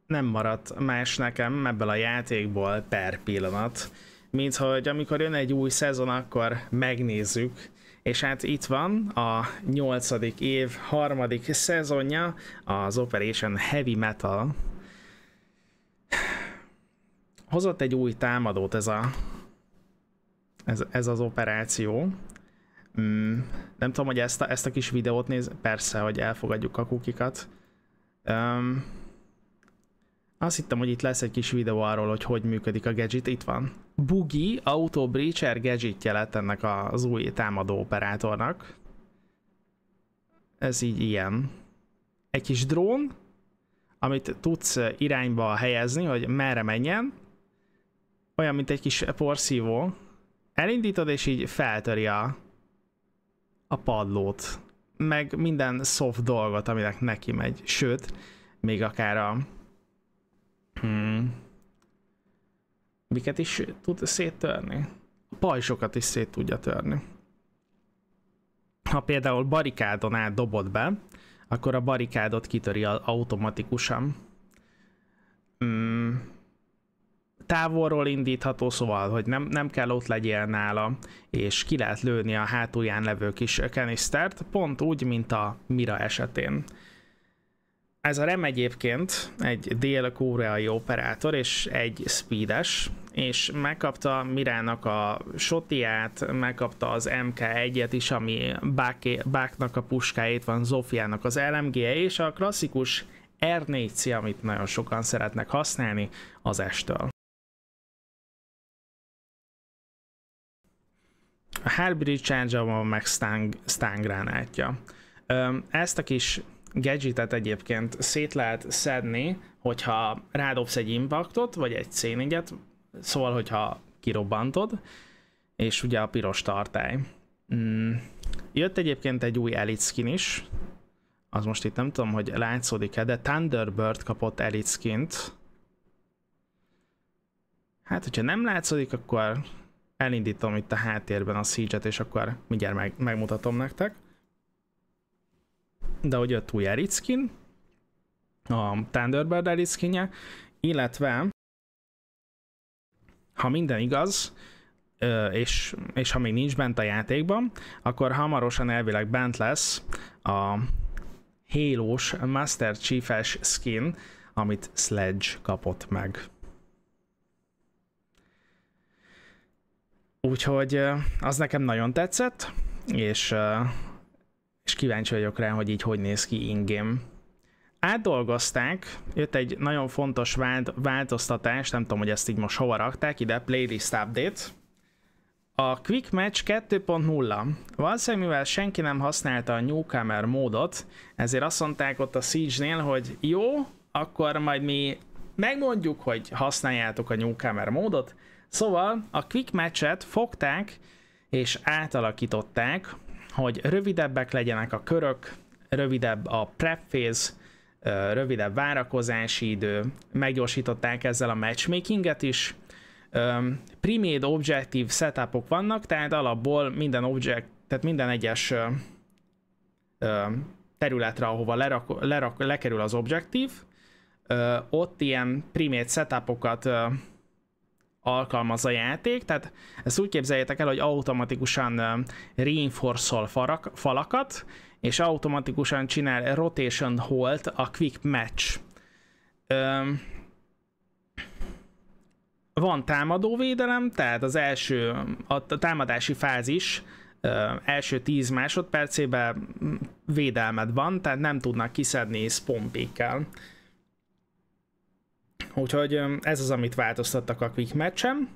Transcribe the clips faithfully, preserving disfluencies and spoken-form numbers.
nem maradt más nekem ebből a játékból per pillanat, mint hogy amikor jön egy új szezon, akkor megnézzük, és hát itt van a nyolcadik év harmadik szezonja, az Operation Heavy Metal. Hozott egy új támadót ez a ez, ez az operáció. Mm, nem tudom, hogy ezt a, ezt a kis videót néz, persze, hogy elfogadjuk a kukikat. Um, azt hittem, hogy itt lesz egy kis videó arról, hogy hogy működik a gadget. Itt van. Boogie Auto Breacher gadgetje lett ennek az új támadó operátornak. Ez így ilyen. Egy kis drón, amit tudsz irányba helyezni, hogy merre menjen. Olyan, mint egy kis porszívó. Elindítod, és így feltöri a, a padlót. Meg minden soft dolgot, aminek neki megy. Sőt, még akár a... Hmm, miket is tud széttörni? A pajzsokat is szét tudja törni. Ha például barikádon át dobod be, akkor a barikádot kitöri automatikusan. Hmm, távolról indítható, szóval, hogy nem, nem kell ott legyél nála, és ki lehet lőni a hátulján levő kis kanisztert, pont úgy, mint a Mira esetén. Ez a RAM egyébként egy dél-koreai operátor, és egy speedes, és megkapta Mirának a Shotiát, megkapta az em ká egyet is, ami Báknak a puskáit van, Zofiának az el em gé-je, és a klasszikus er négy cé, amit nagyon sokan szeretnek használni, az estől. A Hellbridge Charge-a meg stun gránátja. Ezt a kis gadgetet egyébként szét lehet szedni, hogyha rádobsz egy impactot, vagy egy cé négyet, szóval, hogyha kirobbantod, és ugye a piros tartály. Mm. Jött egyébként egy új Elite skin is, az most itt nem tudom, hogy látszódik-e, de Thunderbird kapott Elite skint. Hát, hogyha nem látszódik, akkor elindítom itt a háttérben a Siege-et, és akkor mindjárt meg, megmutatom nektek. De hogy jött új Elite skin, a Thunderbird Elite skinje, illetve ha minden igaz, és, és ha még nincs bent a játékban, akkor hamarosan elvileg bent lesz a Halo-s Master Chief-es skin, amit Sledge kapott meg. Úgyhogy az nekem nagyon tetszett, és, és kíváncsi vagyok rá, hogy így hogy néz ki in-game. Átdolgozták, jött egy nagyon fontos vált, változtatás, nem tudom, hogy ezt így most hova rakták, ide Playlist Update. A Quick Match kettő pont nulla. Valószínűleg, mivel senki nem használta a Newcomer módot, ezért azt mondták ott a Siege-nél, hogy jó, akkor majd mi megmondjuk, hogy használjátok a Newcomer módot. Szóval a Quick Match-et fogták és átalakították, hogy rövidebbek legyenek a körök, rövidebb a prep phase, rövidebb várakozási idő, meggyorsították ezzel a matchmakinget is. Pre-made objective setupok vannak, tehát alapból minden object, tehát minden egyes területre, ahova lerak, lerak, lekerül az objektív, ott ilyen pre-made setupokat alkalmaz a játék, tehát ezt úgy képzeljétek el, hogy automatikusan reinforce-ol falakat, és automatikusan csinál rotation hold a quick match. Üm, van támadóvédelem, tehát az első, a támadási fázis üm, első tíz másodpercében védelmed van, tehát nem tudnak kiszedni spawn peak-kel. Úgyhogy ez az, amit változtattak a quick match-en.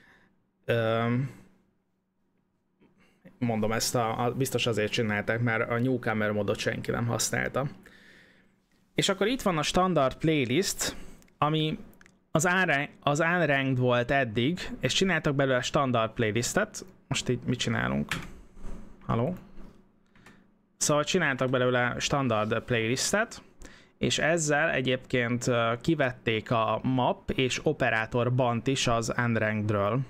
Mondom, ezt a, a, biztos azért csinálták, mert a Newcomer módot senki nem használta. És akkor itt van a standard playlist, ami az, az unranked volt eddig, és csináltak belőle standard playlistet. Most így mit csinálunk? Haló? Szóval csináltak belőle standard playlistet, és ezzel egyébként kivették a map és operátor bant is az unrankedről.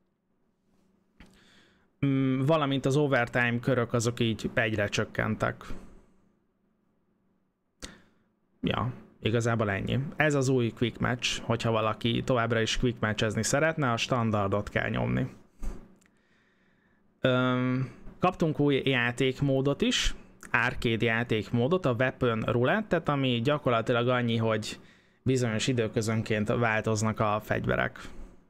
Valamint az overtime körök azok így egyre csökkentek. Ja, igazából ennyi. Ez az új quick match, hogyha valaki továbbra is quick matchezni szeretne, a standardot kell nyomni. Öm, kaptunk új játékmódot is, arcade játékmódot, a Weapon Roulette-et, ami gyakorlatilag annyi, hogy bizonyos időközönként változnak a fegyverek.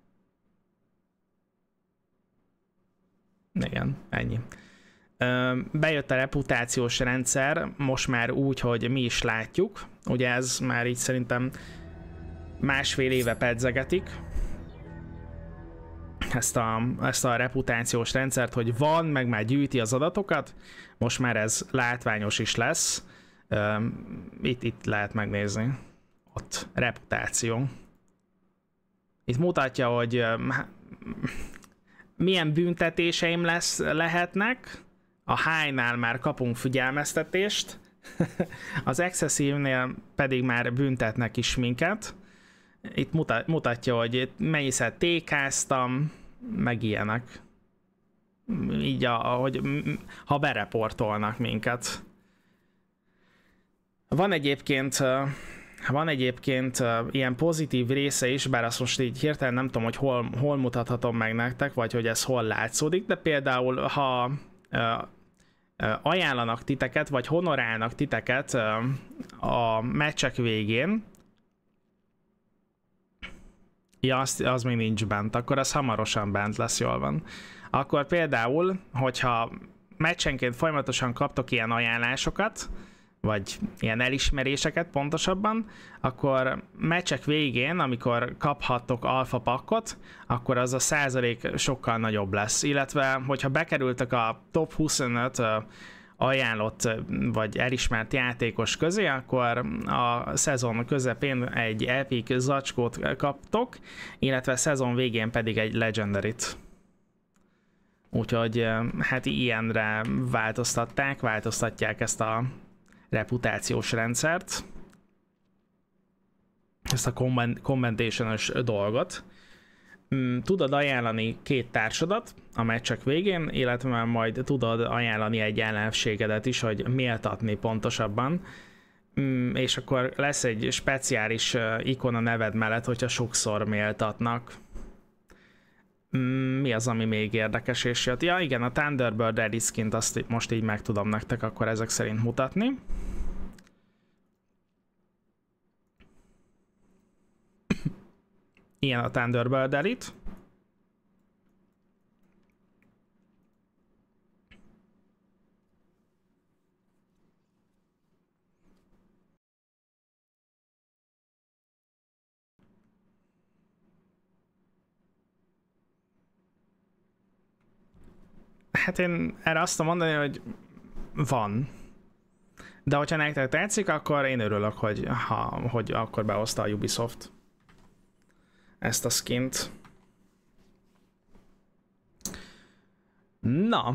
Igen, ennyi. Bejött a reputációs rendszer, most már úgy, hogy mi is látjuk. Ugye ez már így szerintem másfél éve pedzegetik ezt a, ezt a reputációs rendszert, hogy van, meg már gyűjti az adatokat. Most már ez látványos is lesz. Itt, itt lehet megnézni. Ott, reputáció. Itt mutatja, hogy milyen büntetéseim lesz, lehetnek. A high-nál már kapunk figyelmeztetést, az excessive-nél pedig már büntetnek is minket. Itt mutatja, hogy mennyiszer tékáztam, meg ilyenek. Így, ahogy, ha bereportolnak minket. Van egyébként, van egyébként ilyen pozitív része is, bár azt most így hirtelen nem tudom, hogy hol, hol mutathatom meg nektek, vagy hogy ez hol látszódik, de például, ha ajánlanak titeket, vagy honorálnak titeket a meccsek végén, ja, az, az még nincs bent, akkor az hamarosan bent lesz, jól van. Akkor például, hogyha meccsenként folyamatosan kaptok ilyen ajánlásokat, vagy ilyen elismeréseket pontosabban, akkor meccsek végén, amikor kaphattok alfa pakkot, akkor az a százalék sokkal nagyobb lesz. Illetve, hogyha bekerültek a top huszonöt ajánlott vagy elismert játékos közé, akkor a szezon közepén egy epic zacskót kaptok, illetve a szezon végén pedig egy legendaryt. Úgyhogy hát ilyenre változtatták, változtatják ezt a reputációs rendszert, ezt a commentation-ös dolgot. Tudod ajánlani két társadat a meccsek végén, illetve majd tudod ajánlani egy ellenségedet is, hogy méltatni pontosabban, és akkor lesz egy speciális ikon a neved mellett, hogyha sokszor méltatnak. Mi az, ami még érdekes és jött? Ja igen, a Thunderbird Edit-skint azt most így meg tudom nektek akkor ezek szerint mutatni. Ilyen a Thunderbird Edit. Hát én erre azt tudom mondani, hogy van. De hogyha nektek tetszik, akkor én örülök, hogy, ha, hogy akkor behozta a Ubisoft ezt a skint. Na.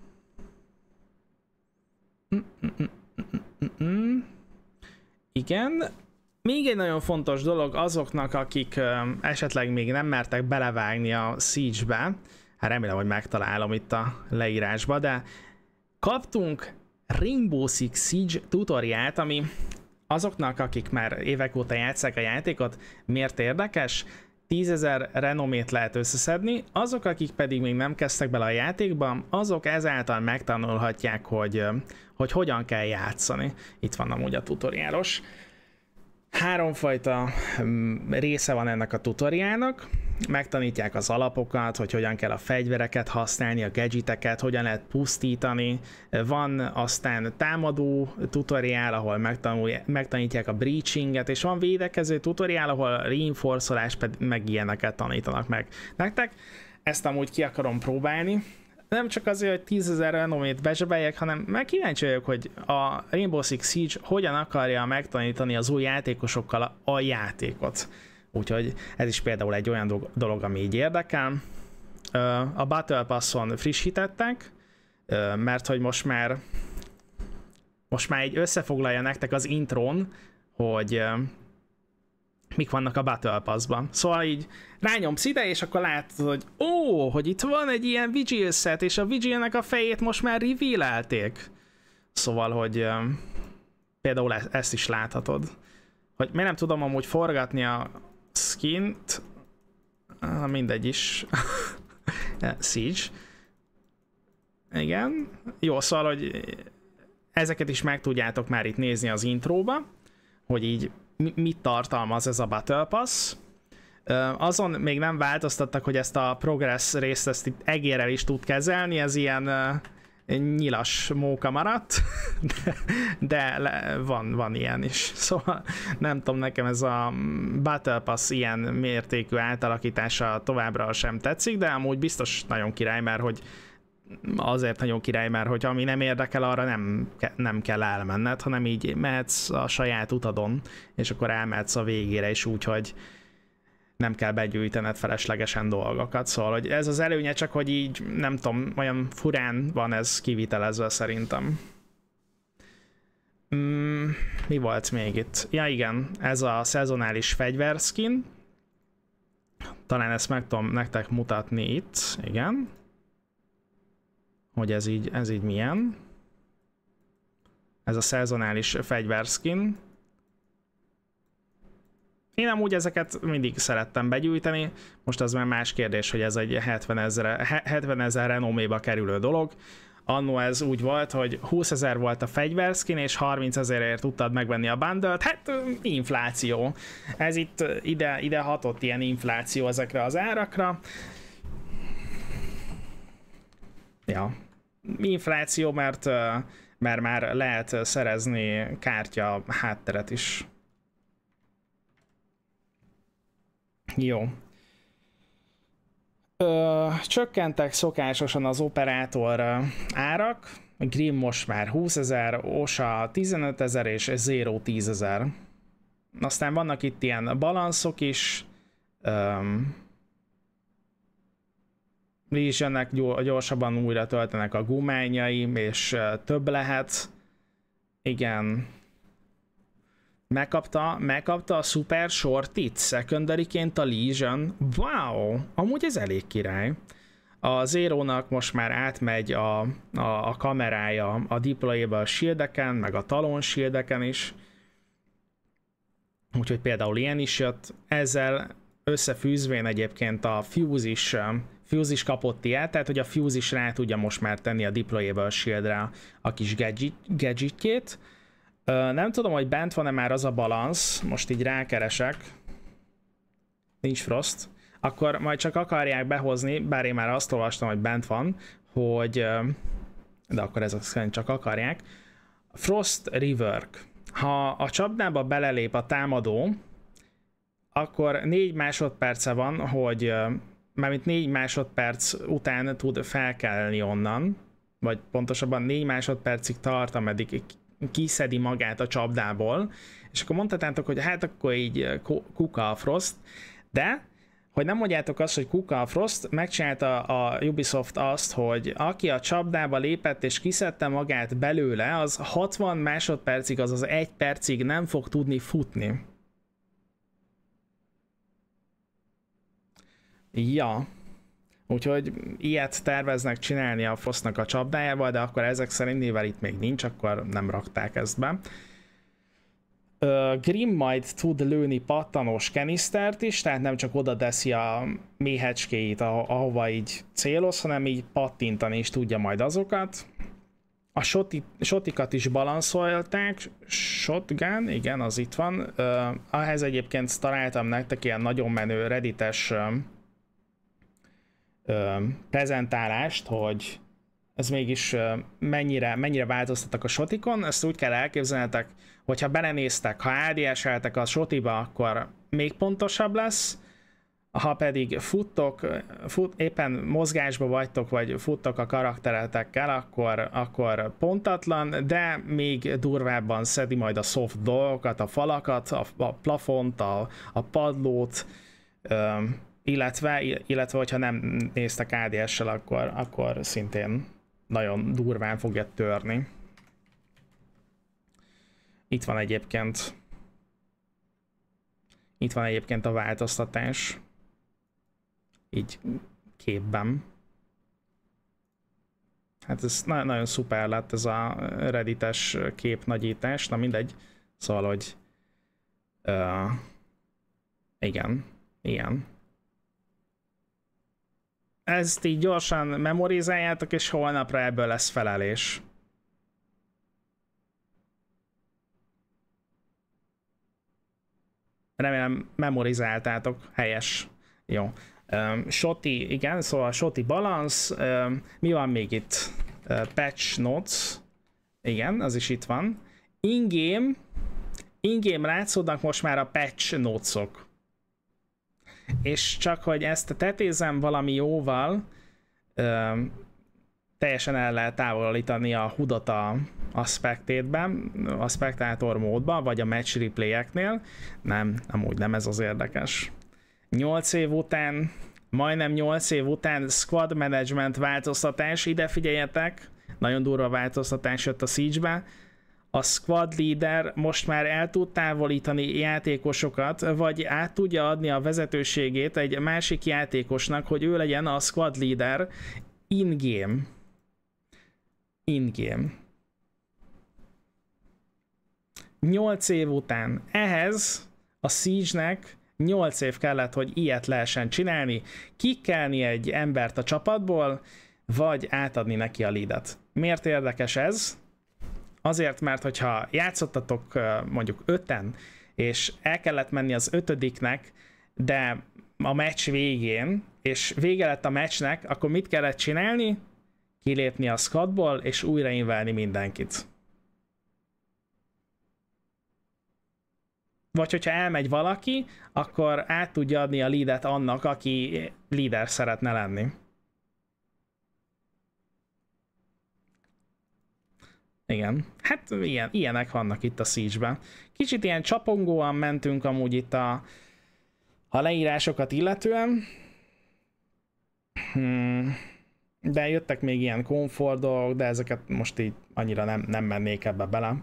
Igen. Még egy nagyon fontos dolog azoknak, akik esetleg még nem mertek belevágni a Siege-be, hát remélem, hogy megtalálom itt a leírásba, de kaptunk Rainbow Six Siege tutoriált, ami azoknak, akik már évek óta játsszák a játékot, miért érdekes? tízezer renomét lehet összeszedni, azok, akik pedig még nem kezdtek bele a játékba, azok ezáltal megtanulhatják, hogy, hogy hogyan kell játszani. Itt van amúgy a tutoriálos. Háromfajta része van ennek a tutoriálnak. Megtanítják az alapokat, hogy hogyan kell a fegyvereket használni, a gadgeteket, hogyan lehet pusztítani. Van aztán támadó tutoriál, ahol megtanítják a breachinget, és van védekező tutoriál, ahol reinforcolás meg ilyeneket tanítanak meg nektek. Ezt amúgy ki akarom próbálni. Nem csak azért, hogy tízezer renomét bezsebeljek, hanem meg kíváncsi vagyok, hogy a Rainbow Six Siege hogyan akarja megtanítani az új játékosokkal a, a játékot. Úgyhogy ez is például egy olyan dolog, ami így érdekel. A Battle Passon frissítettek, mert hogy most már most már egy összefoglalja nektek az intrón, hogy mik vannak a Battle Passban. Szóval így rányomsz ide, és akkor látod, hogy ó, hogy itt van egy ilyen Vigil set, és a Vigilnek a fejét most már reveal-elték. Szóval, hogy például ezt is láthatod. Vagy miért nem tudom amúgy forgatni a skint. Ah, mindegy is. Siege. Igen. Jó, szóval, hogy ezeket is meg tudjátok már itt nézni az intróba, hogy így mit tartalmaz ez a Battle Pass. Azon még nem változtattak, hogy ezt a progress részt ezt itt egérrel is tud kezelni, ez ilyen nyilas móka maradt, de, de le, van, van ilyen is. Szóval nem tudom, nekem ez a Battle Pass ilyen mértékű átalakítása továbbra sem tetszik, de amúgy biztos nagyon király, mert hogy azért nagyon király, mert hogy ami nem érdekel, arra nem, nem kell elmenned, hanem így mehetsz a saját utadon, és akkor elmehetsz a végére is úgy, hogy nem kell begyűjtened feleslegesen dolgokat. Szóval hogy ez az előnye, csak hogy így nem tudom, olyan furán van ez kivitelezve szerintem. Mm, mi volt még itt? Ja igen, ez a szezonális fegyverskin. Talán ezt meg tudom nektek mutatni itt, igen. Hogy ez így, ez így milyen. Ez a szezonális fegyverskin. Én amúgy ezeket mindig szerettem begyűjteni, most az már más kérdés, hogy ez egy hetven ezer renoméba kerülő dolog. Annó ez úgy volt, hogy húszezer volt a fegyverskin, és harminc ezerért tudtad megvenni a bundle-t, hát infláció. Ez itt ide, ide hatott ilyen infláció ezekre az árakra. Ja, infláció, mert, mert már lehet szerezni kártya hátteret is. Jó. Ö, csökkentek szokásosan az operátor árak. Grim most már húszezer, Osa tizenöt ezer és Zero tíz ezer. Aztán vannak itt ilyen balanszok is. Um, Legionnek gyorsabban újra töltenek a gumányai, és több lehet. Igen. Megkapta, megkapta a Super Shortit secondary-ként a Legion. Wow! Amúgy ez elég király. A Zero-nak most már átmegy a, a, a kamerája a deployable shieldeken, meg a talon shieldeken is. Úgyhogy például ilyen is jött. Ezzel összefűzvén egyébként a Fuse is, Fuse is kapott ilyet, tehát hogy a Fuse is rá tudja most már tenni a deployable shieldre a kis gadget, gadgetkét. Uh, nem tudom, hogy bent van-e már az a balansz, most így rákeresek, nincs Frost, akkor majd csak akarják behozni, bár én már azt olvastam, hogy bent van, hogy, uh, de akkor ezek szerint csak akarják, Frost Rework. Ha a csapdába belelép a támadó, akkor négy másodperce van, hogy, uh, mármint négy másodperc után tud felkelni onnan, vagy pontosabban négy másodpercig tart, ameddig kiszedi magát a csapdából, és akkor mondhatátok, hogy hát akkor így kuka a Frost, de hogy nem mondjátok azt, hogy kuka a Frost, megcsinálta a Ubisoft azt, hogy aki a csapdába lépett és kiszedte magát belőle, az hatvan másodpercig, azaz egy percig nem fog tudni futni. Ja. Úgyhogy ilyet terveznek csinálni a Frostnak a csapdájával, de akkor ezek szerint, mivel itt még nincs, akkor nem rakták ezt be. Uh, Grim majd tud lőni pattanós kenisztert is, tehát nem csak oda teszi a méhecskéit, ahova így céloz, hanem így pattintani is tudja majd azokat. A shoti, shotikat is balanszolták, shotgun, igen, az itt van. Uh, ahhez egyébként találtam nektek ilyen nagyon menő reddites uh, uh, prezentálást, hogy ez mégis uh, mennyire, mennyire változtattak a shotikon. Ezt úgy kell elképzelnetek, hogyha belenéztek, ha á dé es-eltek a shotiba, akkor még pontosabb lesz, ha pedig futtok, fut, éppen mozgásba vagytok, vagy futtok a karakteretekkel, akkor, akkor pontatlan, de még durvábban szedi majd a soft dolgokat, a falakat, a, a plafont, a, a padlót, illetve, illetve hogyha nem néztek á dé es-sel, akkor, akkor szintén nagyon durván fogja törni. Itt van egyébként itt van egyébként a változtatás. Így képben. Hát ez na nagyon szuper lett ez a reddites képnagyítás, na mindegy. Szóval, hogy Uh, igen, igen. Ezt így gyorsan memorizáljátok, és holnapra ebből lesz felelés. Remélem memorizáltátok, helyes. Jó. Um, Shoti, igen, szóval Shoti balance. Um, mi van még itt? Uh, patch notes. Igen, az is itt van. In-game. In-game látszódnak most már a patch notesok. És csak hogy ezt tetézem valami jóval, um, teljesen el lehet távolítani a hudot a, a spectate-ben, a spectator módban, vagy a match replay-eknél. Nem, amúgy nem ez az érdekes. nyolc év után, majdnem nyolc év után squad management változtatás, ide figyeljetek, nagyon durva változtatás jött a Siege-be. A squad leader most már el tud távolítani játékosokat, vagy át tudja adni a vezetőségét egy másik játékosnak, hogy ő legyen a squad leader in-game. In-game. nyolc év után. Ehhez a Siege-nek nyolc év kellett, hogy ilyet lehessen csinálni, kikkelni egy embert a csapatból, vagy átadni neki a leadet. Miért érdekes ez? Azért, mert hogyha játszottatok mondjuk öten, és el kellett menni az ötödiknek, de a meccs végén, és vége lett a meccsnek, akkor mit kellett csinálni? Kilépni a squadból, és újrainvelni mindenkit. Vagy hogyha elmegy valaki, akkor át tudja adni a leadet annak, aki leader szeretne lenni. Igen, hát ilyen, ilyenek vannak itt a Siege-ben. Kicsit ilyen csapongóan mentünk amúgy itt a, a leírásokat illetően. Hmm. De jöttek még ilyen komfort dolgok, de ezeket most így annyira nem, nem mennék ebbe bele.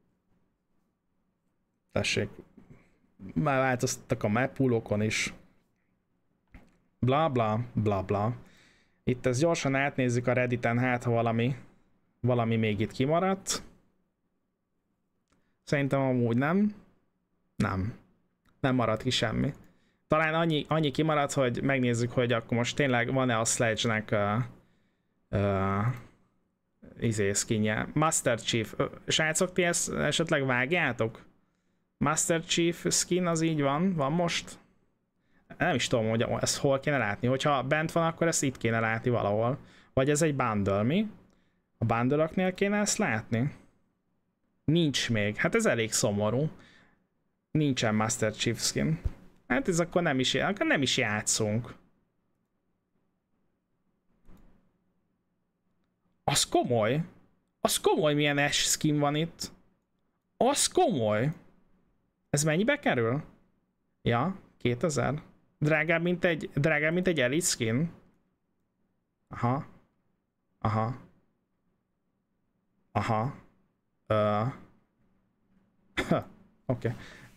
Tessék, már változtattak a mappoolokon is. Bla bla, bla bla. Itt ezt gyorsan átnézzük a Redditen, hát ha valami, valami még itt kimaradt. Szerintem amúgy nem. Nem. Nem maradt ki semmi. Talán annyi, annyi kimaradt, hogy megnézzük, hogy akkor most tényleg van-e a Sledge-nek uh, uh, izé skinje. Master Chief. Srácok, ti ezt esetleg vágjátok? Master Chief skin az így van? Van most? Nem is tudom, hogy ezt hol kéne látni. Hogyha bent van, akkor ezt itt kéne látni valahol. Vagy ez egy bundle, mi? A bundle-oknél kéne ezt látni? Nincs még. Hát ez elég szomorú. Nincsen Master Chief skin. Hát ez akkor nem is, akkor nem is játszunk. Az komoly. Az komoly, milyen Ash skin van itt. Az komoly. Ez mennyibe kerül? Ja, kétezer. Drágább, mint egy, drágább, mint egy Elite skin. Aha. Aha. Aha. Uh. Oké. Okay.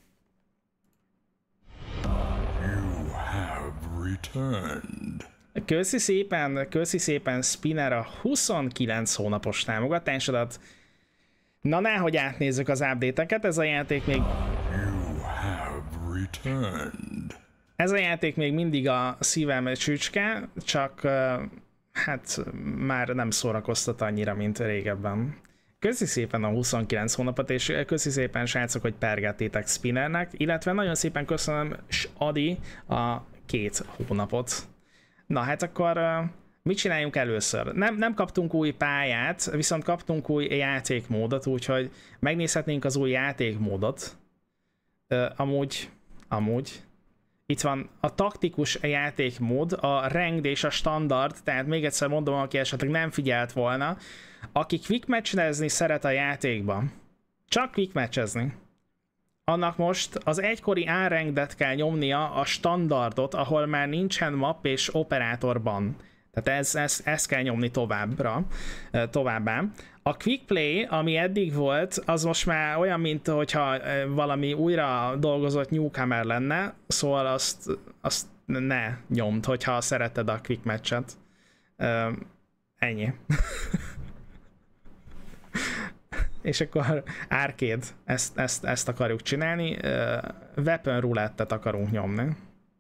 You have returned. Köszi szépen, köszi szépen Spinner a huszonkilenc hónapos támogatásodat. Na, nehogy átnézzük az update-eket, ez a játék még... You have returned. Ez a játék még mindig a szívem csücske, csak uh, hát már nem szórakoztat annyira, mint régebben. Köszi szépen a huszonkilenc hónapot, és köszi szépen, srácok, hogy pergettétek Spinnernek, illetve nagyon szépen köszönöm Adi a két hónapot. Na hát akkor uh, mit csináljunk először? Nem, nem kaptunk új pályát, viszont kaptunk új játékmódot, úgyhogy megnézhetnénk az új játékmódot. Uh, amúgy, amúgy. Itt van a taktikus játékmód, a ranked és a standard, tehát még egyszer mondom, aki esetleg nem figyelt volna, aki quick matchezni szeret a játékban, csak quick matchezni, annak most az egykori unrankedet kell nyomnia a standardot, ahol már nincsen map és operátorban. Tehát ez, ez, ez kell nyomni továbbra, továbbá. A quick play, ami eddig volt, az most már olyan, mint hogyha valami újra dolgozott newcomer lenne, szóval azt, azt ne nyomd, hogyha szereted a quick matchet. Uh, ennyi. és akkor arcade, ezt, ezt, ezt akarjuk csinálni, uh, weapon roulette-et akarunk nyomni.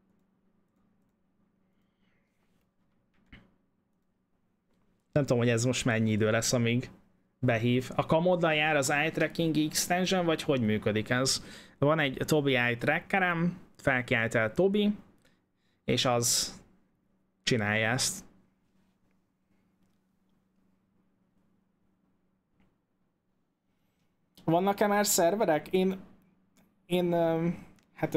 Nem tudom, hogy ez most mennyi idő lesz, amíg behív. A kamoddal jár az eye tracking extension, vagy hogy működik ez? Van egy Tobi eye trackerem, felkiált el Tobi, és az csinálja ezt. Vannak-e már szerverek? Én, én, hát,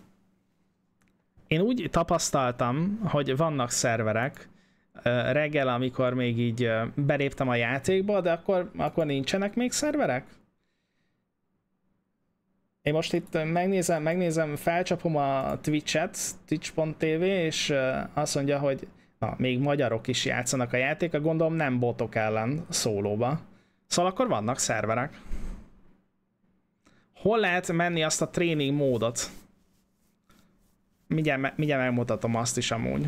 én úgy tapasztaltam, hogy vannak szerverek, reggel, amikor még így beléptem a játékba, de akkor, akkor nincsenek még szerverek? Én most itt megnézem, megnézem, felcsapom a Twitch-et, twitch pont tv, és azt mondja, hogy na, még magyarok is játszanak a játéka, gondolom nem botok ellen szólóba. Szóval akkor vannak szerverek. Hol lehet menni azt a tréning módot? Mindjárt, mindjárt megmutatom azt is amúgy.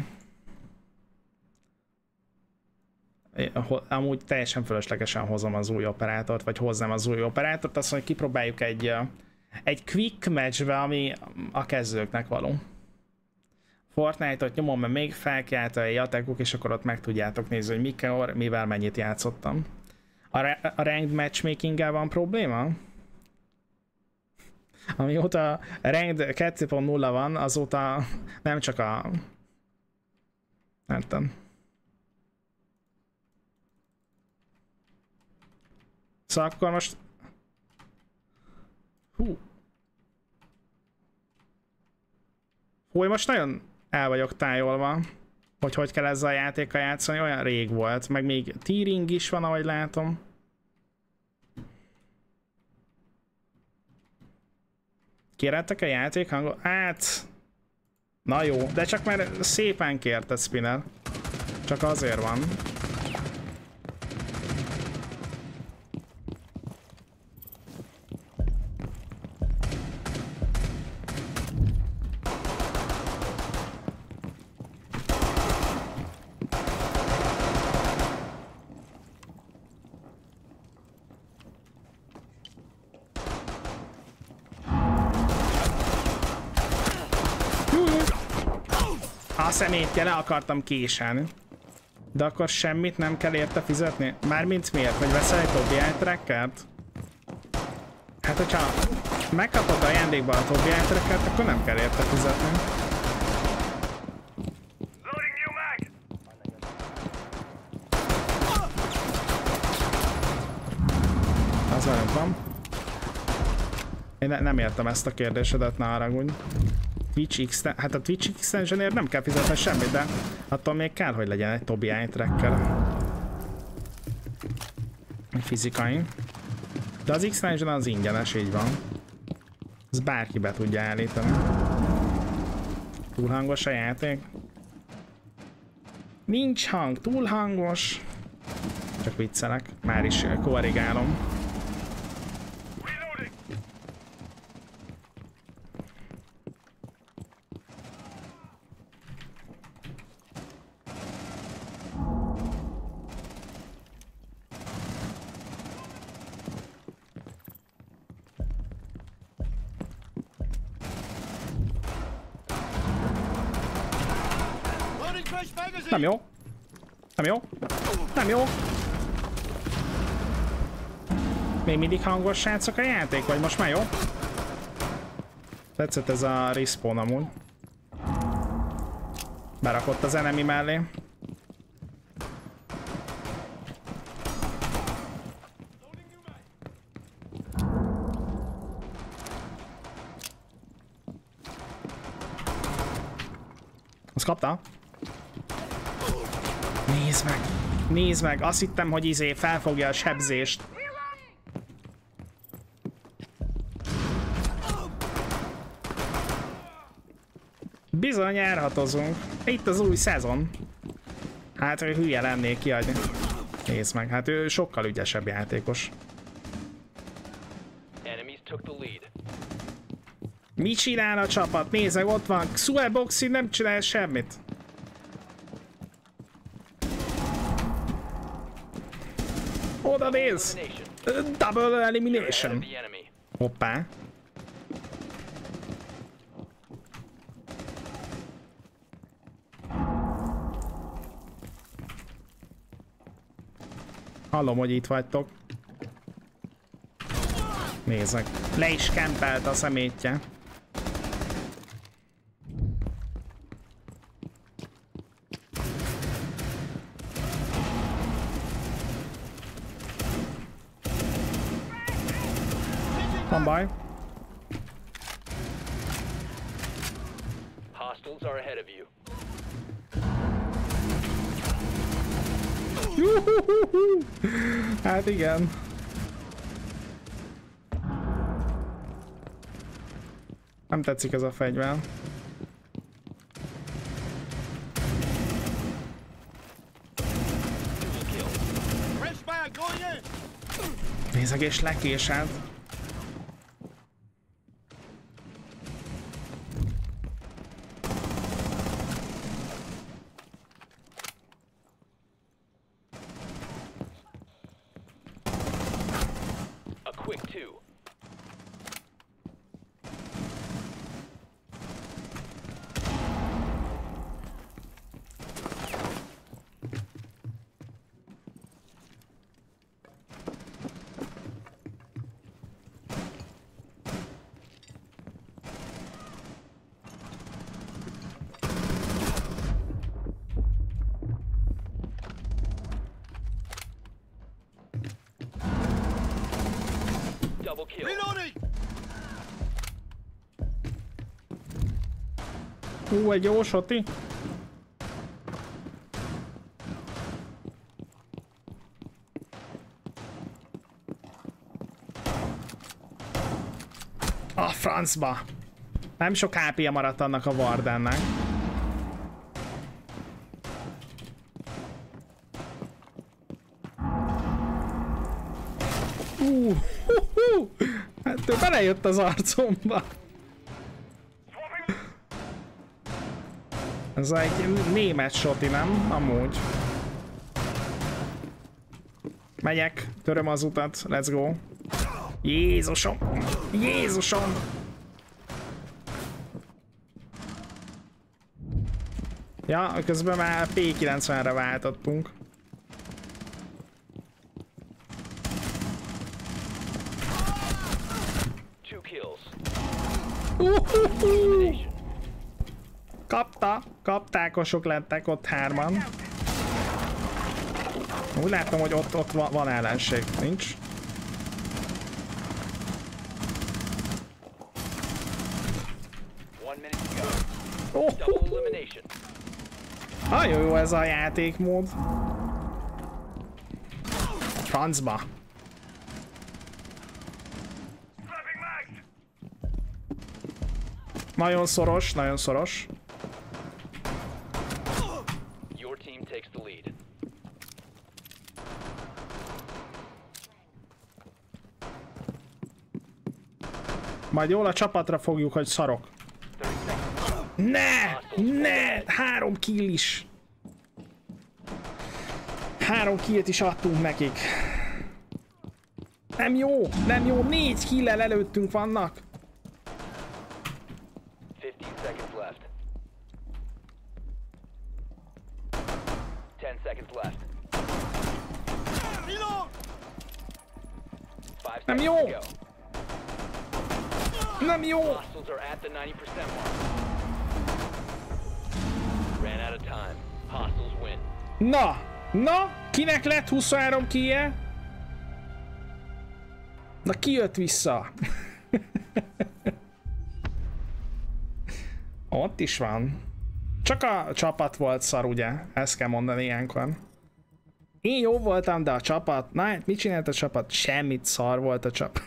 Amúgy teljesen fölöslegesen hozom az új operátort, vagy hozzám az új operátort, azt mondja, hogy kipróbáljuk egy, egy quick matchbe, ami a kezdőknek való. Fortnite-ot nyomom, mert még felkiállt a játékok, és akkor ott meg tudjátok nézni, hogy mikor, mivel mennyit játszottam. A, a ranked matchmaking-gel van probléma? Amióta ranked kettő pont nulla van, azóta nem csak a... nem tudom. Szóval akkor most... Hú. Hú, én most nagyon el vagyok tájolva, hogy hogy kell ezzel a játékkal játszani, olyan rég volt, meg még tearing is van, ahogy látom. Kérhettek a játékhangot? Hát... Na jó, de csak már szépen kérted, Spinner. Csak azért van. A szemétje, le akartam késelni. De akkor semmit nem kell érte fizetni? Mármint miért? Hogy veszel egy Tobi eye trackert? Hát hogyha megkapod ajándékba a Tobi eye trackert, akkor nem kell érte fizetni. Az velünk van. Én ne nem értem ezt a kérdésedet, ne haragudj. Twitch extension, hát a Twitch extensionért nem kell fizetni semmit, de attól még kell, hogy legyen egy Tobi eye tracker. Fizikai. De az extension az ingyenes, így van. Ez bárki be tudja állítani. Túl hangos a játék? Nincs hang, túl hangos. Csak viccelek, már is korrigálom. Nem jó. Nem jó. Nem jó. Még mindig hangos, srácok, a játék, vagy most már jó? Tetszett ez a respawn amúgy. Berakott az enemy mellé. Azt kapta? Nézd meg! Nézd meg! Azt hittem, hogy izé felfogja a sebzést. Bizony, járhatozunk. Itt az új szezon. Hát, hogy hülye lennék kiadni. Nézd meg, hát ő sokkal ügyesebb játékos. Mit csinál a csapat? Nézd meg, ott van. Sueboxy nem csinál semmit. Oda néz! Double elimination. Hoppá. Hallom, hogy itt vagytok. Nézzek. Le is kempelt a szemétje. Van baj. Hostiles are ahead of you. Juhuhuhu. Hát igen. Nem tetszik ez a fegyver. Nézzek, és lekéselt. Double kill. Reloading! Hú, egy jó soti. A francba. Nem sok há pé-je maradt annak a Wardennek. Uh, uh, uh. Hát ő belejött az arcomba. Ez egy német soti, nem? Amúgy. Megyek, töröm az utat, let's go. Jézusom! Jézusom! Ja, közben már P kilencvenre váltottunk. Uh-huh. Kapta, kaptákosok lettek ott hárman. Úgy látom, hogy ott, ott van, van ellenség, nincs. Oh, nagyon jó ez a játékmód. Francba. Nagyon szoros, nagyon szoros. Your team takes the lead. Majd jól a csapatra fogjuk, hogy szarok. Ne! Ne! Három kill is. Három killt is adtunk nekik. Nem jó, nem jó. Négy kill-el előttünk vannak. fifteen seconds left. ten seconds left. Five Nem seconds jó. to go. Nem jó. Hostiles are at the ninety percent mark. Ran out of time. Hostiles win. Na, na, kinek lett huszonhárom killje? Na, ki jött vissza? Ott is van. Csak a csapat volt szar, ugye? Ezt kell mondani ilyenkor. Én jó voltam, de a csapat... Na, mit csinált a csapat? Semmit, szar volt a csapat.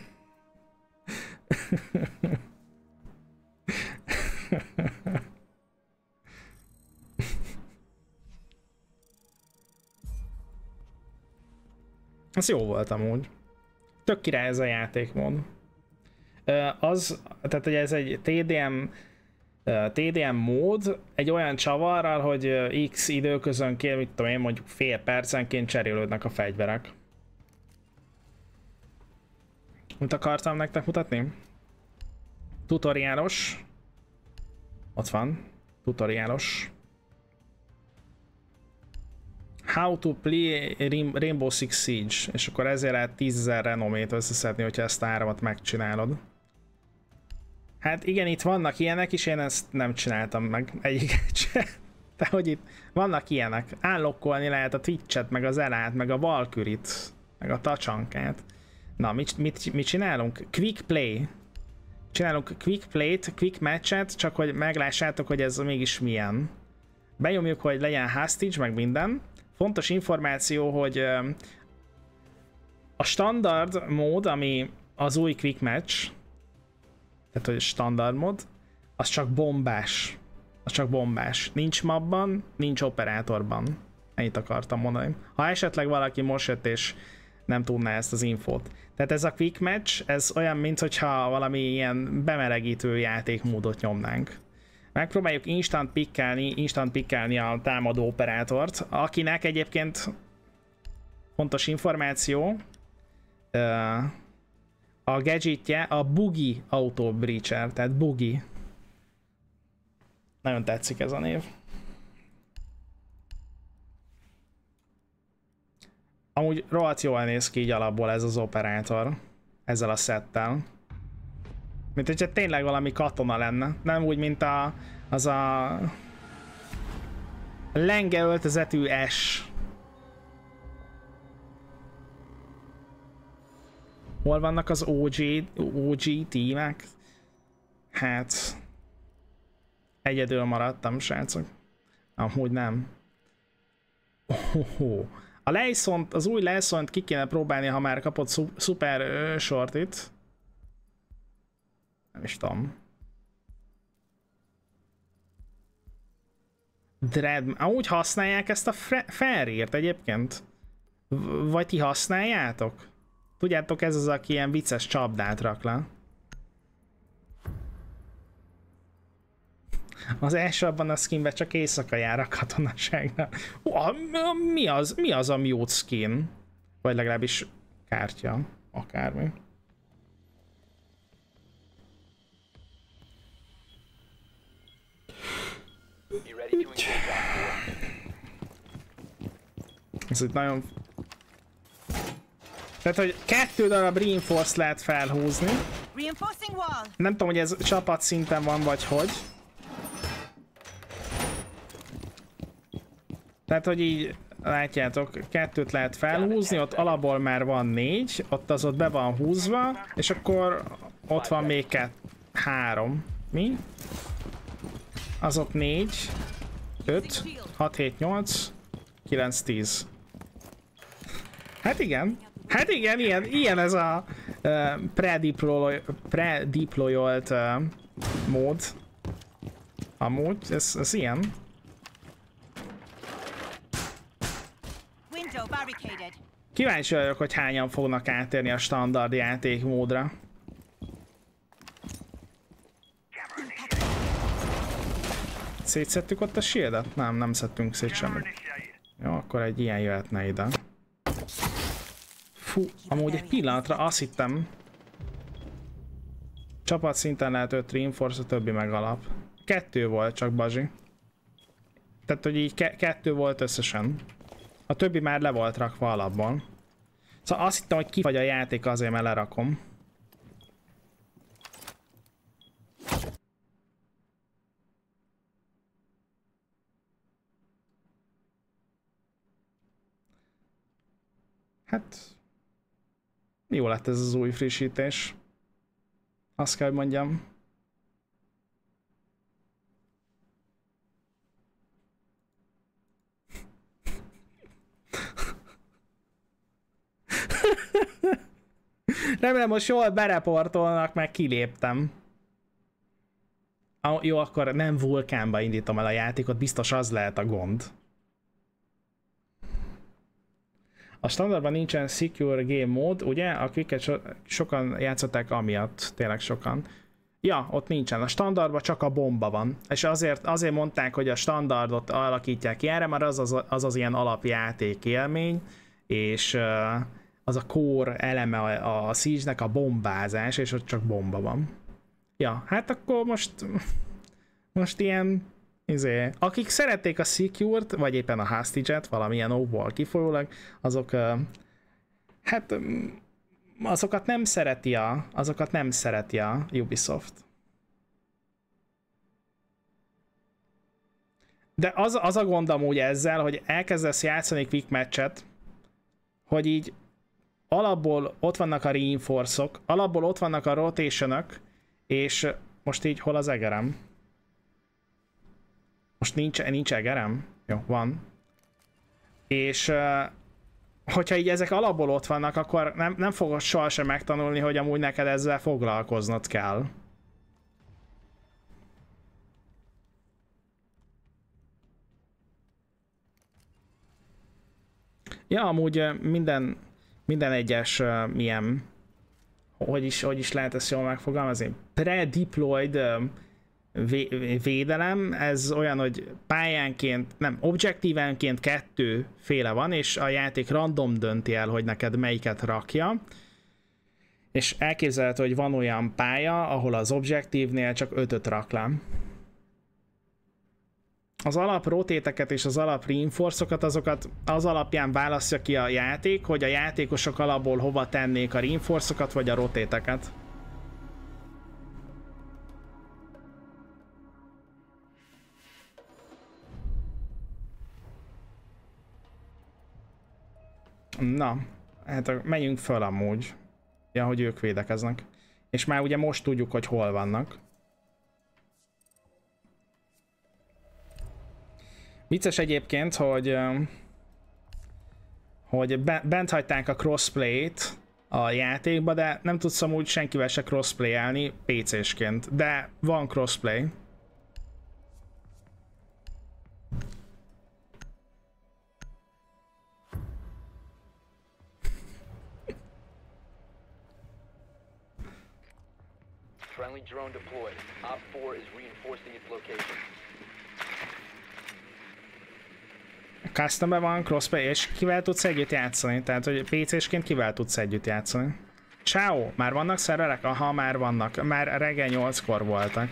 Ez jó volt amúgy. Tök király ez a játékmód. Az, tehát hogy ez egy té dé em, té dé em mód, egy olyan csavarral, hogy X időközönként, mit tudom én, mondjuk fél percenként cserélődnek a fegyverek. Mit akartam nektek mutatni? Tutoriálos. Ott van. Tutoriálos. How to play Rainbow Six Siege. És akkor ezért lehet tízezer renomét összeszedni, hogyha ezt a háromat megcsinálod. Hát igen, itt vannak ilyenek, és én ezt nem csináltam meg egyiket se. De hogy itt vannak ilyenek. Állokkolni lehet a Twitch-et, meg az Elát, meg a Valkyrit, meg a Tacsankát. Na, mit, mit, mit csinálunk? Quick Play. Csinálunk Quick Play-t, Quick Match-et, csak hogy meglássátok, hogy ez mégis milyen. Benyomjuk, hogy legyen hostage, meg minden. Fontos információ, hogy a standard mód, ami az új Quick Match, tehát hogy standard mód, az csak bombás. Az csak bombás. Nincs mapban, nincs operátorban. Ennyit akartam mondani. Ha esetleg valaki most jött és nem tudná ezt az infót. Tehát ez a Quick Match, ez olyan, mintha valami ilyen bemelegítő játékmódot nyomnánk. Megpróbáljuk instant pickelni, instant pickelni a támadó operátort, akinek egyébként fontos információ, a gadgetje a Boogie Auto Breacher, tehát Boogie. Nagyon tetszik ez a név. Amúgy rohadt jól néz ki így alapból ez az operátor, ezzel a szettel. Mint hogyha tényleg valami katona lenne, nem úgy, mint a, az a lenge öltözetű S. Hol vannak az o gé, o gé tímek? Hát... Egyedül maradtam, srácok. Amúgy nem. Ohoho. A Lejszont, az új Lejszont ki kéne próbálni, ha már kapott szu szuper ö, shortit. Nem is tudom. Dread... Amúgy használják ezt a Fenrírt egyébként? V vagy ti használjátok? Tudjátok, ez az, aki ilyen vicces csapdát rak le. Az első abban a skinben csak éjszaka jár a katonaságra. Mi az, mi az a mute skin? Vagy legalábbis kártya, akármi. Ez itt nagyon... Tehát, hogy kettő darab reinforce lehet felhúzni. Nem tudom, hogy ez csapat szinten van, vagy hogy. Tehát, hogy így látjátok, kettőt lehet felhúzni, ott alapból már van négy, ott az ott be van húzva, és akkor ott van még kett, három. Mi? Azok négy, öt, hat, hét, nyolc, kilenc, tíz. Hát igen, hát igen, ilyen, ilyen ez a uh, pre-deployolt uh, mód. Amúgy, ez, ez ilyen. Kíváncsi vagyok, hogy hányan fognak átérni a standard játékmódra. Szétszedtük ott a shieldet? Nem, nem szedtünk szét semmit. Jó, akkor egy ilyen jöhetne ide. Fú, amúgy egy pillanatra azt hittem... Csapat szinten lehet öt reinforce, a többi meg alap. Kettő volt csak, bazsi. Tehát, hogy így ke kettő volt összesen. A többi már le volt rakva alapban. Szóval azt hittem, hogy kifagy a játék, azért mert lerakom. Hát... Jó lett ez az új frissítés. Azt kell, hogy mondjam. Remélem, most jól bereportolnak, meg kiléptem. Ah, jó, akkor nem vulkánba indítom el a játékot, biztos az lehet a gond. A standardban nincsen secure game mód, ugye? Akiket so sokan játszották amiatt, tényleg sokan. Ja, ott nincsen. A standardban csak a bomba van. És azért, azért mondták, hogy a standardot alakítják ki erre, mert az az, az, az ilyen alapjáték élmény, és uh, az a core eleme a, a Siege-nek a bombázás, és ott csak bomba van. Ja, hát akkor most most ilyen izé, akik szerették a Secure-t, vagy éppen a Hostage-et, valamilyen óból kifolyólag, azok hát azokat nem szereti a, azokat nem szereti a Ubisoft. De az, az a gond amúgy ezzel, hogy elkezdesz játszani quick matchet, hogy így alapból ott vannak a reinforce-ok, alapból ott vannak a rotation-ök, és most így hol az egerem? Most nincs, nincs egerem? Jó, van. És hogyha így ezek alapból ott vannak, akkor nem, nem fogod sohasem megtanulni, hogy amúgy neked ezzel foglalkoznod kell. Ja, amúgy minden, minden egyes uh, milyen, hogy is, hogy is lehet ezt jól megfogalmazni? Pre-deployed uh, vé védelem, ez olyan, hogy pályánként, nem, objektívenként kettő féle van, és a játék random dönti el, hogy neked melyiket rakja. És elképzelhető, hogy van olyan pálya, ahol az objektívnél csak ötöt rak le. Az alap rotéteket és az alap reinforce-okat, azokat az alapján választja ki a játék, hogy a játékosok alapból hova tennék a reinforce-okat vagy a rotéteket. Na, hát menjünk föl amúgy. Ja, hogy ők védekeznek. És már ugye most tudjuk, hogy hol vannak. Vicces egyébként, hogy hogy bent hagyták a crossplay-t a játékba, de nem tudsz amúgy senkivel se crossplay-elni pé cé-sként. De van crossplay. Friendly drone deployed. Op four is reinforcing its location. Customben van crossplay, és kivel tudsz együtt játszani? Tehát, hogy pé cé-sként kivel tudsz együtt játszani? Ciao! Már vannak szerverek? Aha, már vannak. Már reggel nyolckor voltak.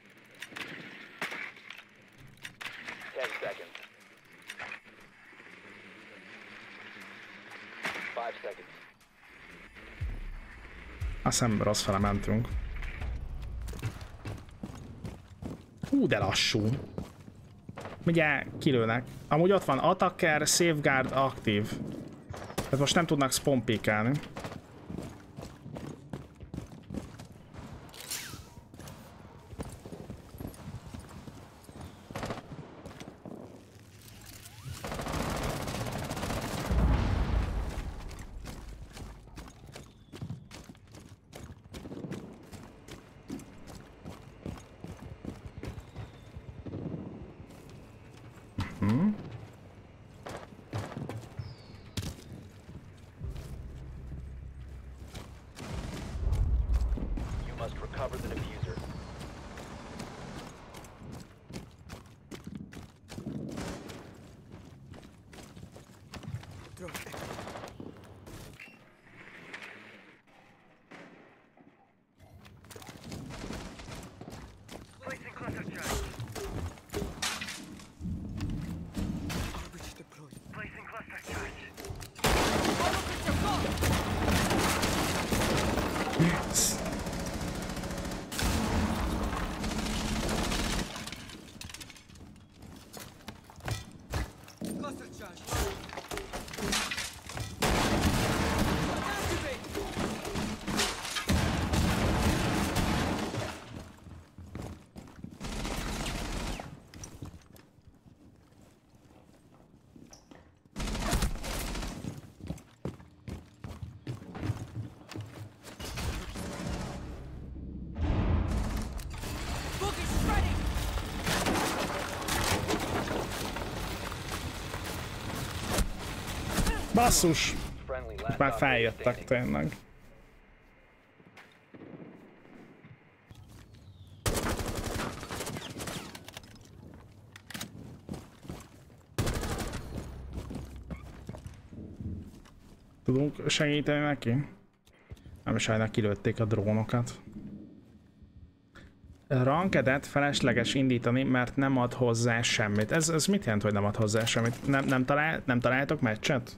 ten seconds. five seconds. Azt hiszem rossz fele mentünk. Hú, de lassú. Ugye kilőnek. Amúgy ott van attacker, safeguard, aktív. Tehát most nem tudnak spawn peekelni. Basszus! Már feljöttek tényleg. Tudunk segíteni neki? Nem sajnálom, kilőtték a drónokat. Rankedet felesleges indítani, mert nem ad hozzá semmit. Ez, ez mit jelent, hogy nem ad hozzá semmit? Nem, nem, talál, nem találtok meccset?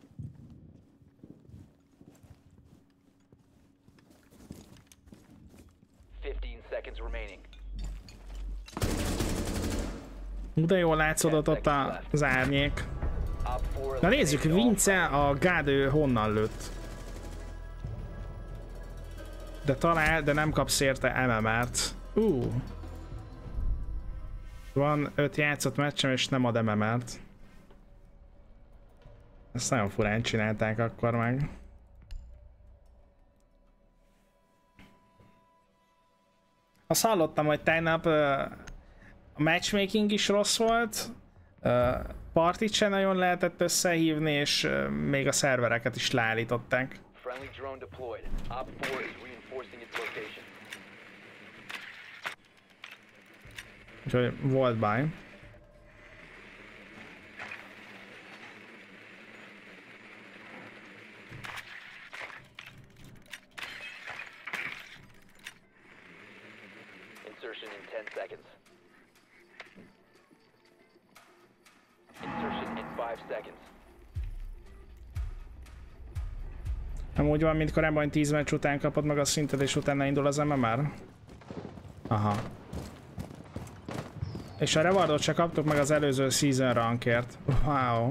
De jól látszódott ott az árnyék. Na nézzük, Vince a gádő honnan lőtt. De talál, de nem kapsz érte em em er-t. Uh. Van öt játszott meccsem és nem ad em em er-t. Ezt nagyon furán csinálták akkor meg. Azt hallottam, hogy tegnap uh, a matchmaking is rossz volt, uh, partit sem nagyon lehetett összehívni, és uh, még a szervereket is leállították. Úgyhogy volt baj. Insertion in ten seconds. Insertion in five seconds. Nem úgy van, mint korábban tíz meccs után kapod meg a szintet, és utána indul az em em er? Aha. És a rewardot se kaptuk meg az előző season rankért. Wow.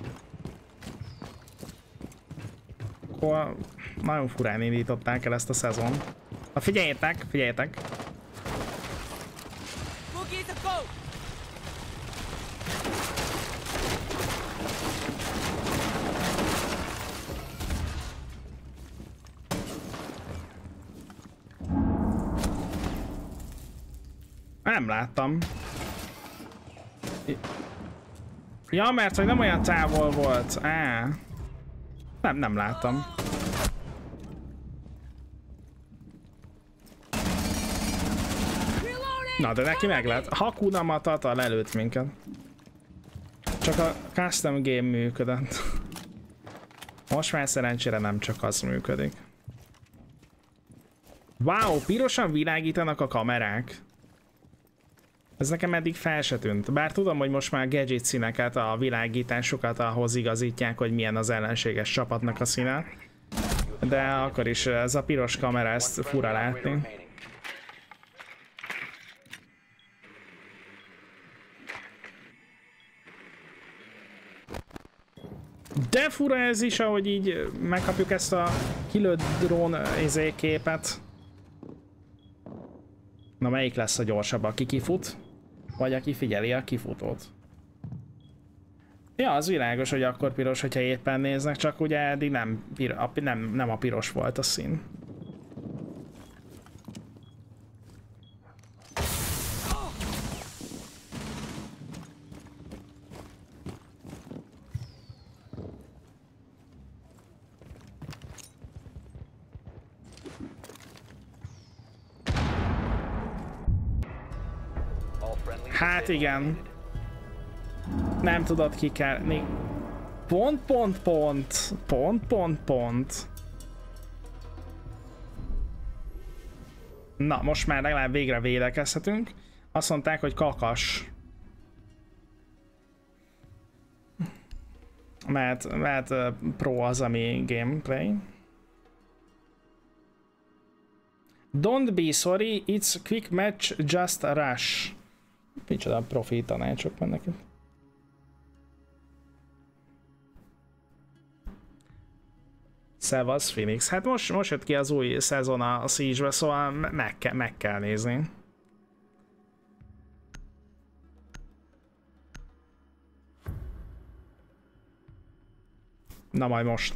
Akkor nagyon furán indították el ezt a szezon. Na figyeljetek, figyeljetek! Nem láttam. Ja, mert hogy nem olyan távol volt. Á. Nem, nem láttam. Na, de neki meg lett. Hakuna Matata lelőtt minket. Csak a custom game működött. Most már szerencsére nem csak az működik. Wow, pirosan világítanak a kamerák. Ez nekem eddig fel se tűnt. Bár tudom, hogy most már gadget színeket, a világításokat ahhoz igazítják, hogy milyen az ellenséges csapatnak a színe. De akkor is ez a piros kamera, ezt fura látni. De fura ez is, ahogy így megkapjuk ezt a kilőtt drón izé képet. Na, melyik lesz a gyorsabb, aki kifut? Vagy aki figyeli a kifutót? Ja, az világos, hogy akkor piros, hogyha éppen néznek, csak ugye eddig nem, nem, nem a piros volt a szín. Hát igen. Nem tudod kikelni. Pont, pont, pont. Pont, pont, pont. Na, most már legalább végre védekezhetünk. Azt mondták, hogy kakas. Mert, mert uh, pro az, ami gameplay. Don't be sorry, it's quick match, just a rush. Micsoda profi tanácsok vannak itt. Szevasz Phoenix. Hát most, most jött ki az új szezon a Siege-be, szóval meg, ke meg kell nézni. Na majd most.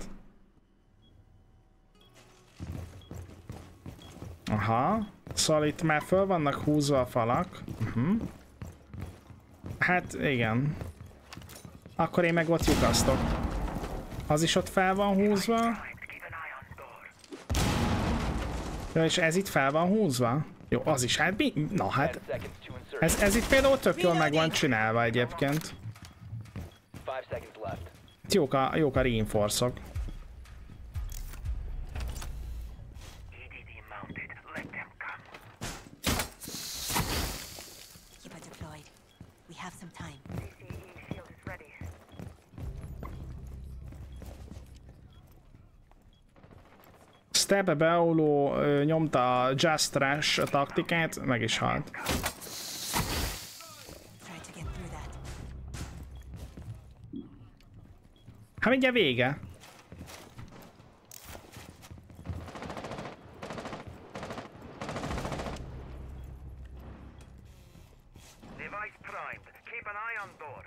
Aha. Szóval itt már föl vannak húzva a falak. Uh-huh. Hát igen. Akkor én meg ott lyukasztok. Az is ott fel van húzva. Ja, és ez itt fel van húzva? Jó, az is. Hát mi? Na hát. Ez, ez itt például tök jól meg van csinálva egyébként. Jók a, jók a reinforce-ok. have some time. C C E shield is ready. Stebe beoló nyomta a Just Rush taktikát, meg is halt. Try to get through that. Hát mindjárt vége. Device primed. Keep an eye on door.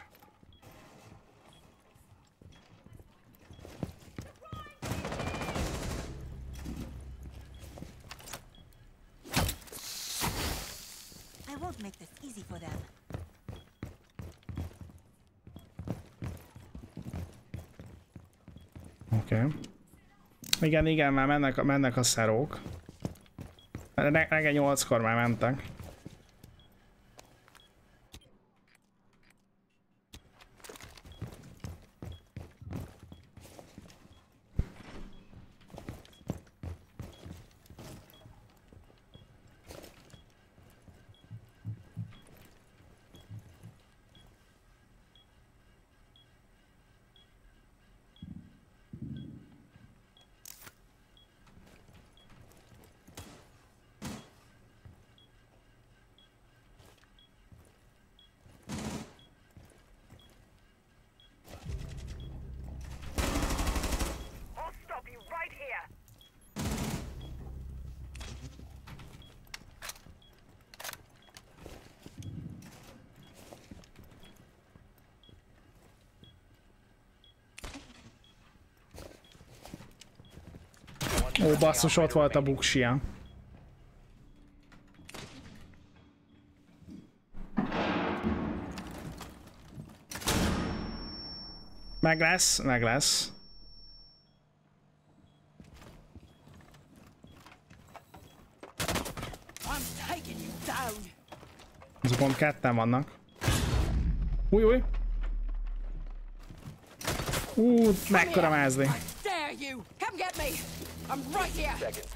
I won't make this easy for them. Oké. Okay. Igen, igen, már mennek, mennek a szerók. Re reggel nyolckor már mentek. I'll stop you right here. Ó, basszus, ott volt a buksia. Meg lesz, meg lesz. I'm taking you down. Azok pont ketten vannak. Új, új. Ú, mekkora mázli. I dare you. Come get me. I'm right here. Seconds.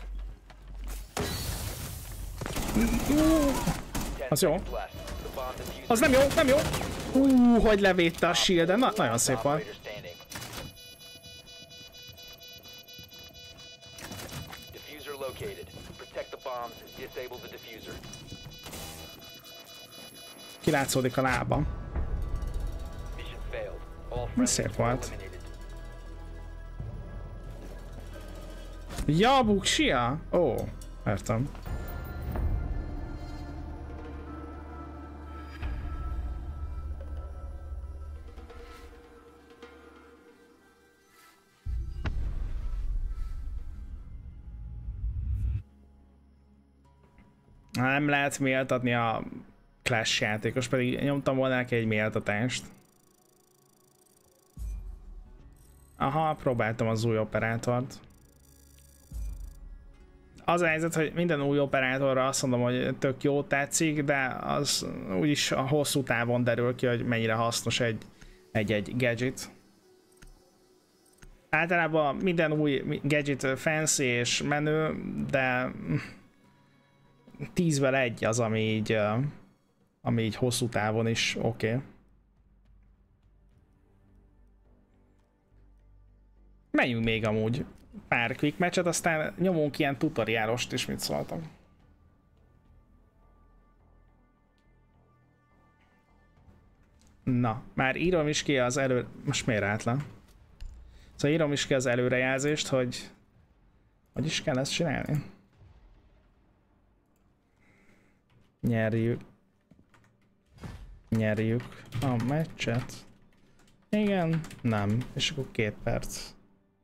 Ten Az jó. seconds left. The bomb diffuser Az nem jó, nem jó. Ú, hogy levédte a shielden. Na, nagyon szép volt. operator standing. Diffuser located. Protect the bombs. Disable the diffuser. Kilátszódik a lába. Mission failed. All Mi friendlies szép were volt. eliminated. Ja, buksia? Ó, értem. Nem lehet méltatni a Clash játékos, pedig nyomtam volna neki egy méltatást. Aha, próbáltam az új operátort. Az a helyzet, hogy minden új operátorra azt mondom, hogy tök jó tetszik, de az úgyis a hosszú távon derül ki, hogy mennyire hasznos egy, egy-egy gadget. Általában minden új gadget fancy és menő, de tízből egy az, ami így, ami így hosszú távon is oké. Okay. Menjünk még amúgy pár quick matchet, aztán nyomunk ilyen tutoriálost is, mit szóltam. Na, már írom is ki az elő... Most miért állt le? Szóval írom is ki az előrejelzést, hogy... Hogy is kell ezt csinálni? Nyerjük. Nyerjük a meccset. Igen, nem. És akkor két perc.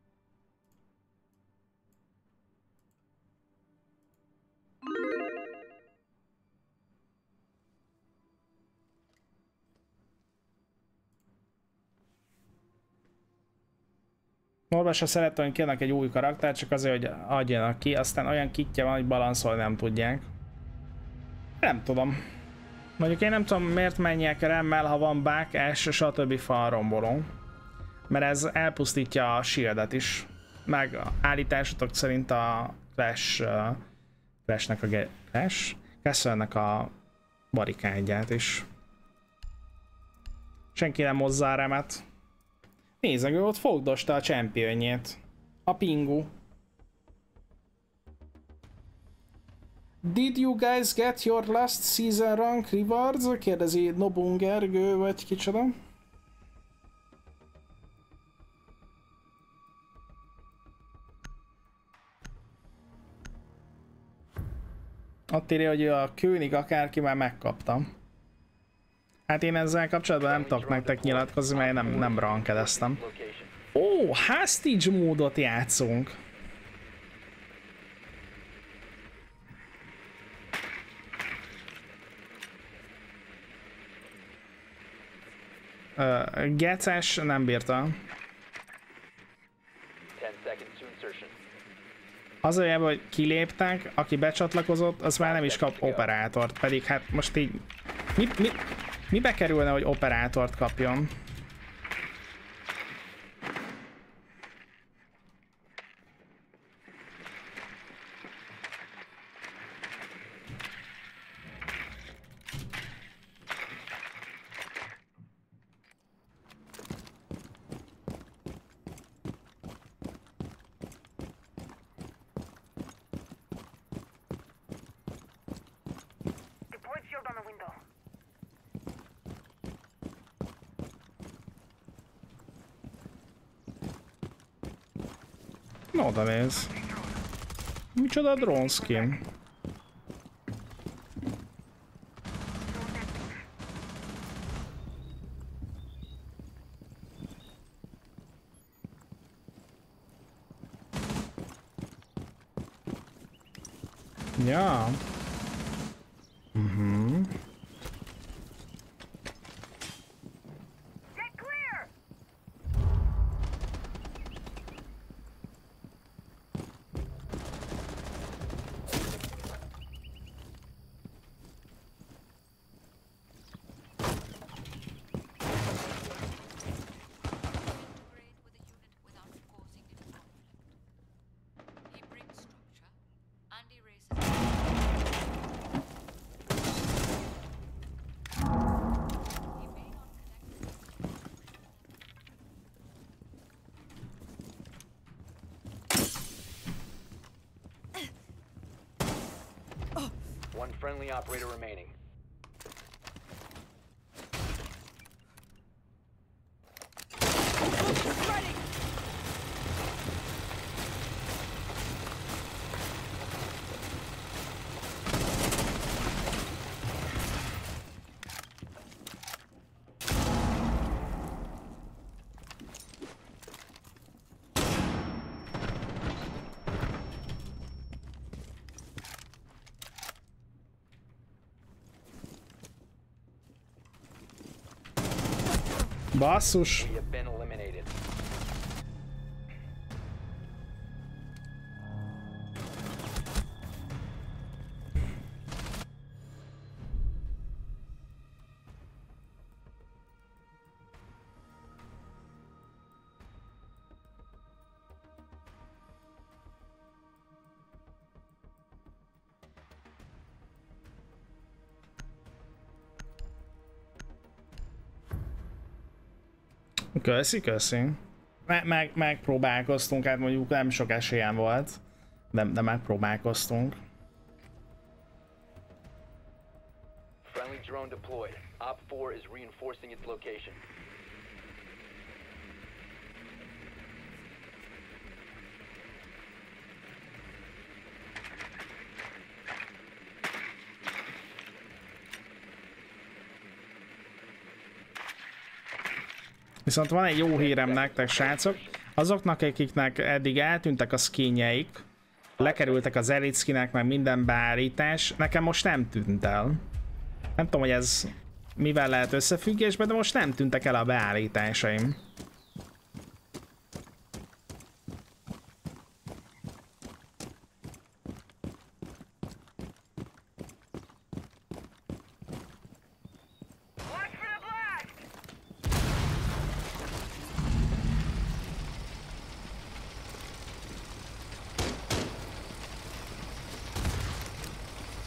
Olvasva szerettem, hogy kérnek egy új karakter, csak azért, hogy adjanak ki, aztán olyan kitje van, hogy balanszolni nem tudják. Nem tudom. Mondjuk én nem tudom, miért menjek remmel, ha van back, és stb. Falromboló. Mert ez elpusztítja a shieldet is. Meg állításotok szerint a Clash... Uh, Clashnek a... Clash? Castle-nek a barikádját is. Senki nem hozza a remet. Nézzek, ő ott fogdosta a championjét. A Pingu. Did you guys get your last season rank rewards? Kérdezi Nobun Gergő, vagy kicsoda. Ott írja, hogy a König akárki már megkapta. Hát én ezzel kapcsolatban nem tudok nektek nyilatkozni, mert nem, nem rankedeztem. Ó, hostage módot játszunk. Uh, Geces nem bírta. Az a jel, hogy kiléptek, aki becsatlakozott, az már nem is kap operátort, pedig hát most így... Mi, mi, mibe kerülne, hogy operátort kapjon? Na, oda néz. Micsoda drone skin. Ja. Mhm. One friendly operator remaining. Ready! Basszus! We have been eliminated. Köszi, köszi. Me meg, megpróbálkoztunk, hát mondjuk nem sok esélyem volt, de, de megpróbálkoztunk. Friendly drone deployed. Op four is reinforcing its location. Viszont van egy jó hírem nektek, srácok. Azoknak, akiknek eddig eltűntek a skinjeik, lekerültek az elite skinek, meg minden beállítás, nekem most nem tűnt el. Nem tudom, hogy ez mivel lehet összefüggésben, de most nem tűntek el a beállításaim.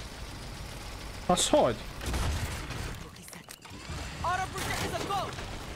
Az hogy? Auto projectors a boat!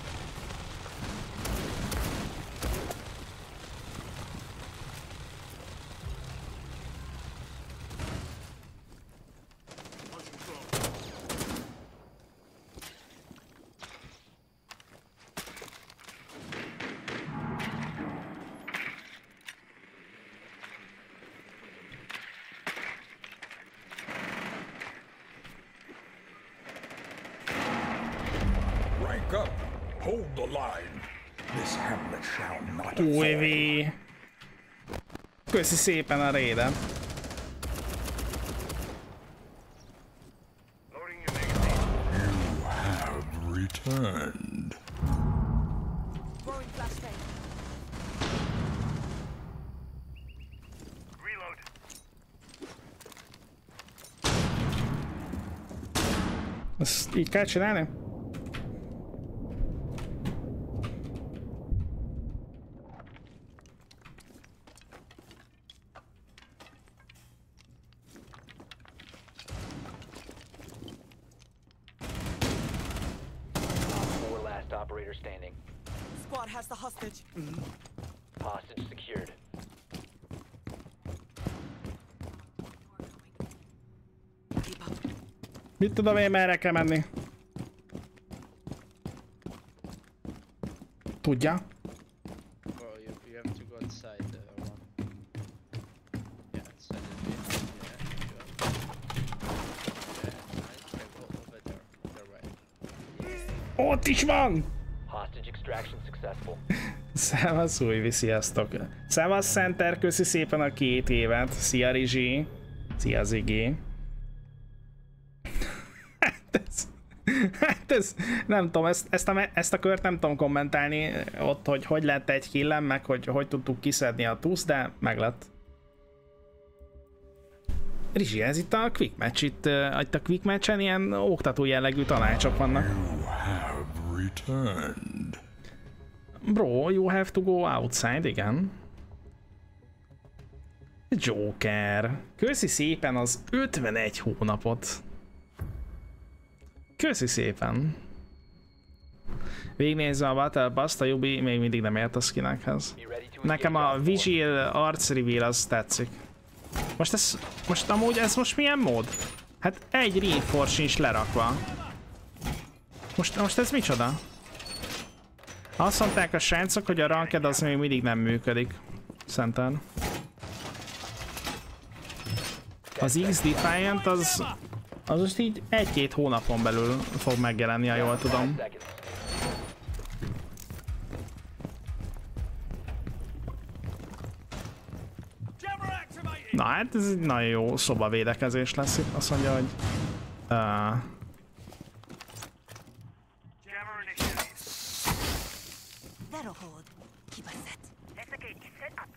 Wake up! Hold the line! This hamlet shall not Újvi. Köszi szépen a raidet. Loading your magazine. You have returned. Throwing flashbang. Reload. Ezt így kell csinálni? Four last operator standing. Squad has the hostage. Hostage secured. Keep up. Mit tudom én, merre kell menni? Tudja? Well, you, you have to go outside uh, one. Yeah, outside the base. Yeah, sure. Yeah, nice. Okay, go over there. They're right. Ott is van! Hostage extraction successful. Szevasz Újvi, sziasztok! Szevasz Center, köszi szépen a két évet. Szia Rizsi! Szia Ziggy! Hát ez... Hát ez... Nem tudom, ezt, ezt, a, ezt a kört nem tudom kommentálni ott, hogy hogy lett egy killem, meg hogy hogy tudtuk kiszedni a tusz, de meg lett. Rizsi, ez itt a quick match, itt, uh, itt a quick matchen ilyen oktató jellegű tanácsok vannak. You have returned. Bro, you have to go outside, igen. Joker. Köszi szépen az ötvenegy hónapot. Köszi szépen. Végignézve a Battle Pass-t, a Yubi még mindig nem ért a skinekhez. Be ready to Nekem engage a on four. Vigil Arc Reveal az tetszik. Most ez, most amúgy ez most milyen mód? Hát egy reinforce sincs lerakva. Most, most ez micsoda? Azt mondták a srácok, hogy a ranked az még mindig nem működik. Szenten. Az X-Defiant az, az most így egy-két hónapon belül fog megjelenni, ha jól tudom. Five seconds. Na hát ez egy nagyon jó szobavédekezés lesz itt. Azt mondja, hogy... Uh, Jammer initiated. That'll hold. Keep us set. Investigate. Set up.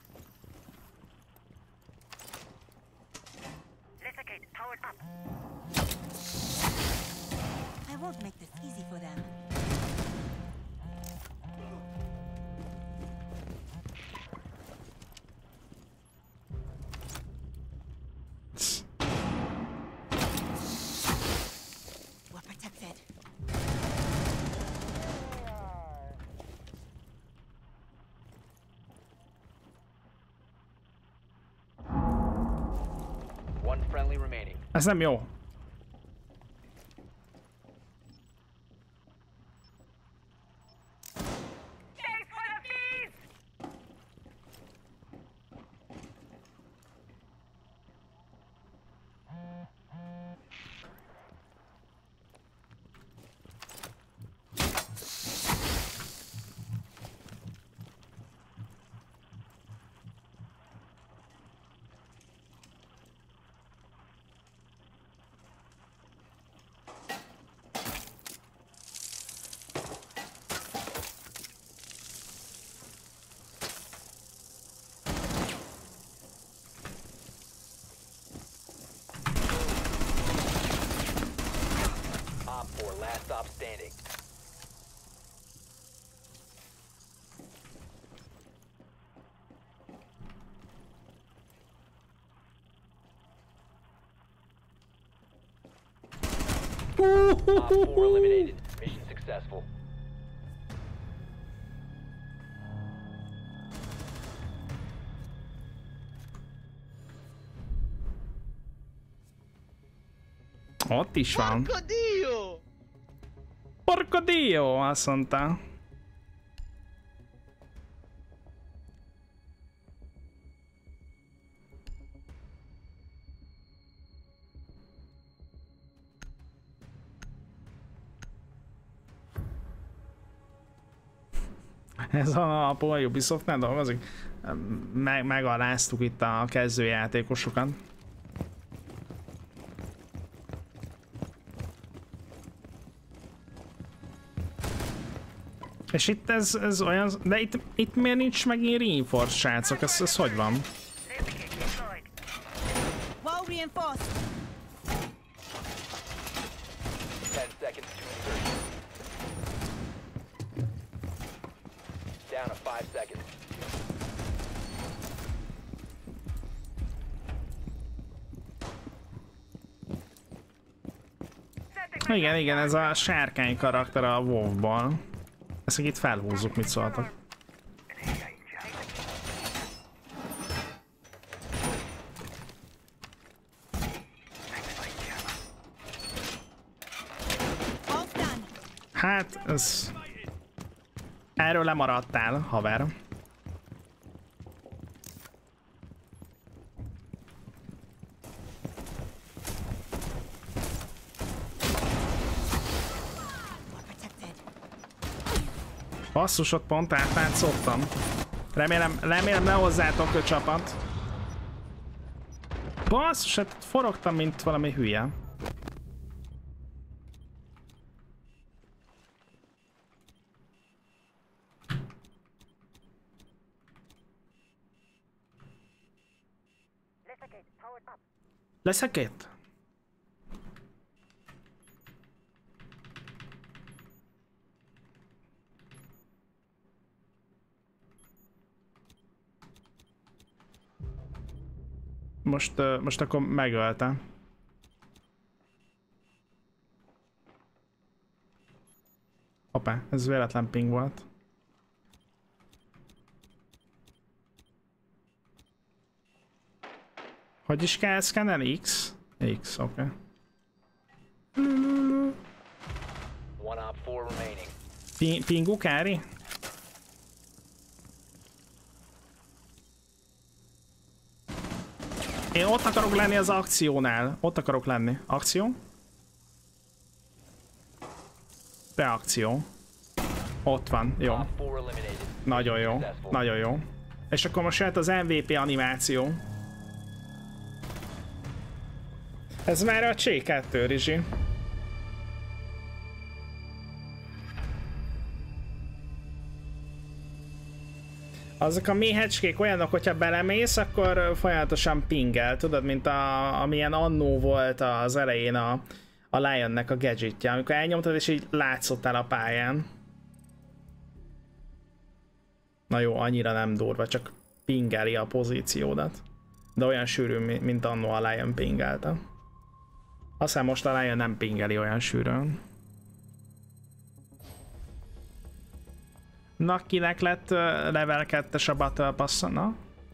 Investigate. Powered up. I won't make this easy for them. We're protected. One friendly remaining. ez nem jó. Chase for the bees! Op four last stop standing. Op four eliminated. Mission successful. Ott is van. Porco Dio! Porco Dio, azt mondta. Ez a, a Ubisoftnál dolgozik. Meg, megaláztuk itt a kezdőjátékosokat. És itt ez, ez olyan, de itt, itt miért nincs megint reinforced, srácok? Ez, ez hogy van? Wall reinforced. Ten seconds to insertion. Down to five seconds. Igen, igen, ez a sárkány karakter a WoW-ból. Ezt itt felhúzzuk, mit szóltak. Hát, ez... Erről lemaradtál, haver. Basszus, ott pont átlátszottam. Remélem, remélem lehozzátok a csapat. Basszus, hát forogtam, mint valami hülye. Leszek itt? Most, uh, most akkor megölte. Hoppá, ez véletlen ping volt. Hogy is kell szkennelni? X? X, oké. Okay. One op four remaining. Ping, pingu kári? Én ott akarok lenni az akciónál. Ott akarok lenni. Akció? Reakció. Ott van. Jó. Op four eliminated. Nagyon jó. Successful. Nagyon jó. És akkor most jött az em vé pé animáció. Ez már a C kettő, Rizsi. Azok a méhecskék olyanok, hogyha belemész, akkor folyamatosan pingel, tudod, mint a, amilyen annó volt az elején a, a Lionnek a gadgetje, amikor elnyomtad és így látszottál a pályán. Na jó, annyira nem durva, csak pingeli a pozíciódat. De olyan sűrű, mint annó a Lion pingelte. Aztán most a Lion nem pingeli olyan sűrűn. Na, kinek lett uh, level kettes a Battle Pass-a? Na?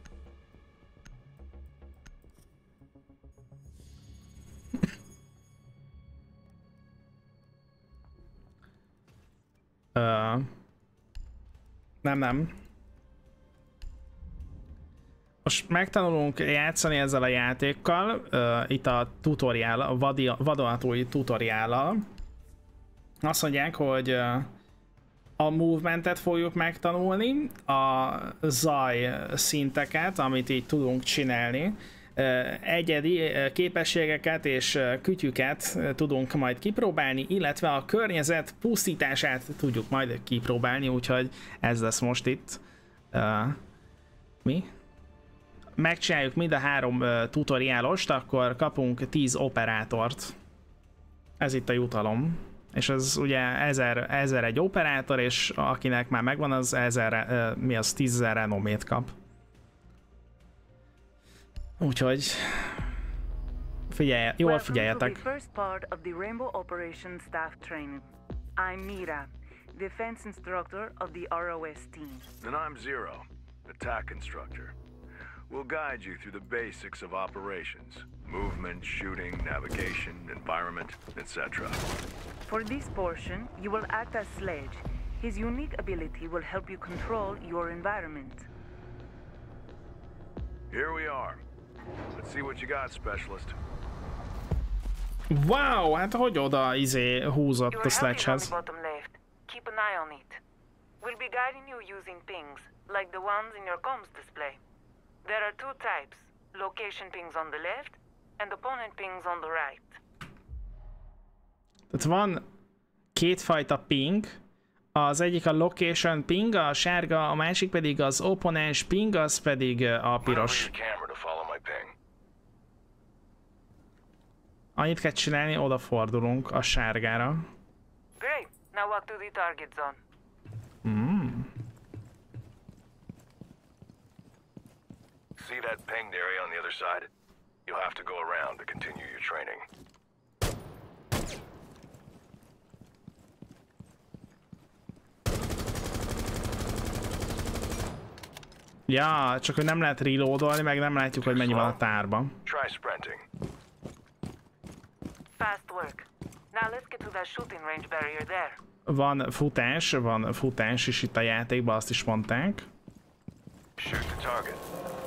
uh, nem, nem. Most megtanulunk játszani ezzel a játékkal, uh, itt a tutoriál, a vadonatúj tutoriállal. Azt mondják, hogy uh, a movementet fogjuk megtanulni, a zaj szinteket, amit így tudunk csinálni, egyedi képességeket és kütyüket tudunk majd kipróbálni, illetve a környezet pusztítását tudjuk majd kipróbálni, úgyhogy ez lesz most itt. Uh, mi? Megcsináljuk mind a három uh, tutoriálost, akkor kapunk tíz operátort. Ez itt a jutalom. És ez ugye ezer, ezer egy operátor, és akinek már megvan, az ezer, uh, mi az, tízezer renomét kap. Úgyhogy figyelj, jól figyeljetek. First part of the Rainbow Operations Staff Training. I'm Mira, Defense Instructor of the R O S team. And I'm Zero, Attack Instructor. We'll guide you through the basics of operations. Movement, shooting, navigation, environment, et cetera. For this portion, you will act as Sledge. His unique ability will help you control your environment. Here we are. Let's see what you got, Specialist. Wow, hát hogy oda izé húzott a Sledgehez? Bottom left. Keep an eye on it. We'll be be guiding you using pings, like the ones in your comms display. There are two types, location pings on the left, and opponent pings on the right. Tehát van kétfajta ping, az egyik a location ping, a sárga, a másik pedig az opponens ping, az pedig a piros. Annyit kell csinálni, odafordulunk a sárgára. Great, now walk to the target zone. Mm. See that pinged area on the other side? You'll have to go around to continue your training. Ja, csak hogy nem lehet reloadolni, meg nem látjuk, hogy mennyi van a tárban. Try sprinting. Fast work. Now let's get to that shooting range barrier there. Van futás, van futás is itt a játékban, azt is mondták. Shoot the target.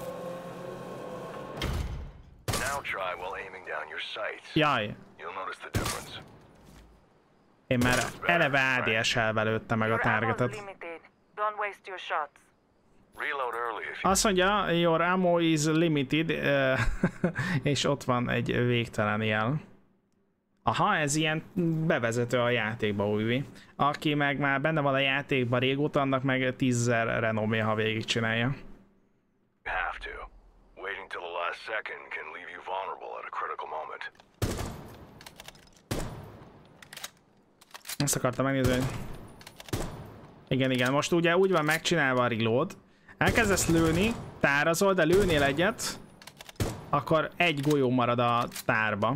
Now try while aiming down your sights. Jaj. You'll notice the difference. Én már eleve á dé es-elvel lőttem meg a targetet. Don't waste your shots. Reload early if you... Azt mondja, your ammo is limited, uh, és ott van egy végtelen jel. Aha, ez ilyen bevezető a játékba, újvi. Aki meg már benne van a játékban régóta, annak meg tízezer renomé, ha végigcsinálja. Have to. Waiting till the last second can leave you vulnerable at a critical moment. Ezt akartam megnézni, hogy... Igen, igen, most ugye úgy van megcsinálva a reload. Elkezdesz lőni, tárazol, de lőnél egyet, akkor egy golyó marad a tárba.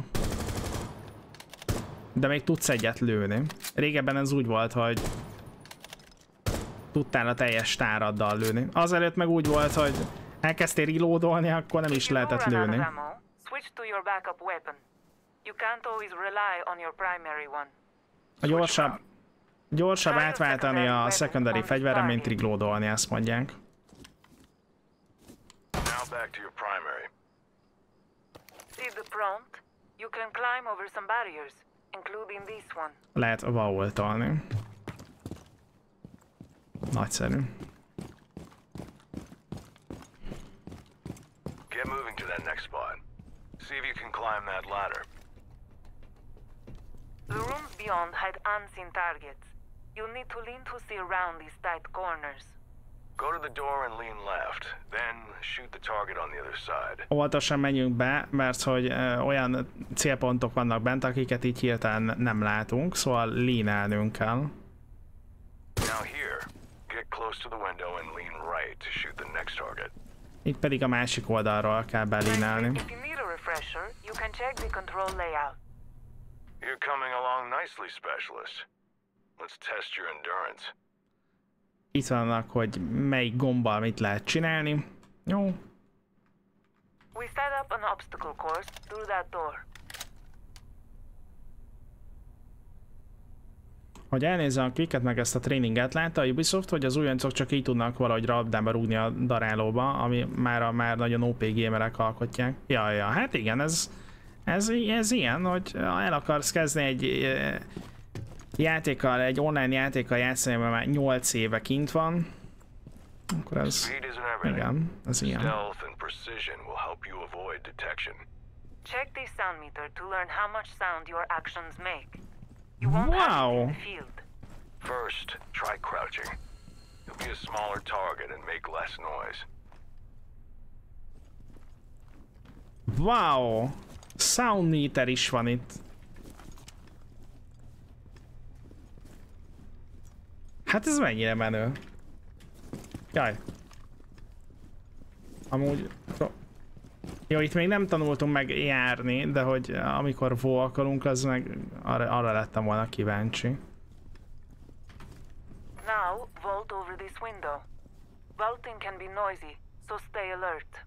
De még tudsz egyet lőni. Régebben ez úgy volt, hogy tudtál a teljes táraddal lőni. Azelőtt meg úgy volt, hogy elkezdtél reloadolni, akkor nem is lehetett lőni. A gyorsabb, gyorsabb átváltani a secondary fegyverre, mint reloadolni, ezt mondják. Now back to your primary. See the prompt? You can climb over some barriers, including this one. Lehet vaultolni. Nagyszerű. Get moving to that next spot. See if you can climb that ladder. The rooms beyond had unseen targets. You'll need to lean to see around these tight corners. Go to the door and lean left, then shoot the target on the other side. Óvatosan menjünk be, mert hogy ö, olyan célpontok vannak bent, akiket így hirtelen nem látunk, szóval leanelnünk kell. Now here, get close to the window and lean right to shoot the next target. Itt pedig a másik oldalról kell belinálni. If you need a refresher, you can check the control layout. You're coming along nicely, Specialist. Let's test your endurance. Itt vannak, hogy melyik gombbal mit lehet csinálni. Jó. We set up an obstacle course through that door. Hogy elnézze a Quicket meg ezt a tréninget, látta a Ubisoft, hogy az újoncok csak így tudnak valahogy labdába rúgni a darálóba, ami már a már nagyon ó pé gamerek alkotják. Ja, ja, hát igen, ez, ez, ez ilyen, hogy el akarsz kezdeni egy játékkal, egy online játékkal játszani, mert már nyolc éve kint van, akkor ez, igen, ez ilyen. Check this sound meter to learn how much sound your actions make. Wow! First, try crouching. You'll be a smaller target and make less noise. Wow! Sound meter is van itt. Hát ez mennyire menő. Jaj. Amúgy... Jó, itt még nem tanultunk meg járni, de hogy amikor volkolunk, az meg arra, arra lettem volna kíváncsi. Now, vault over this window. Vaulting can be noisy, so stay alert.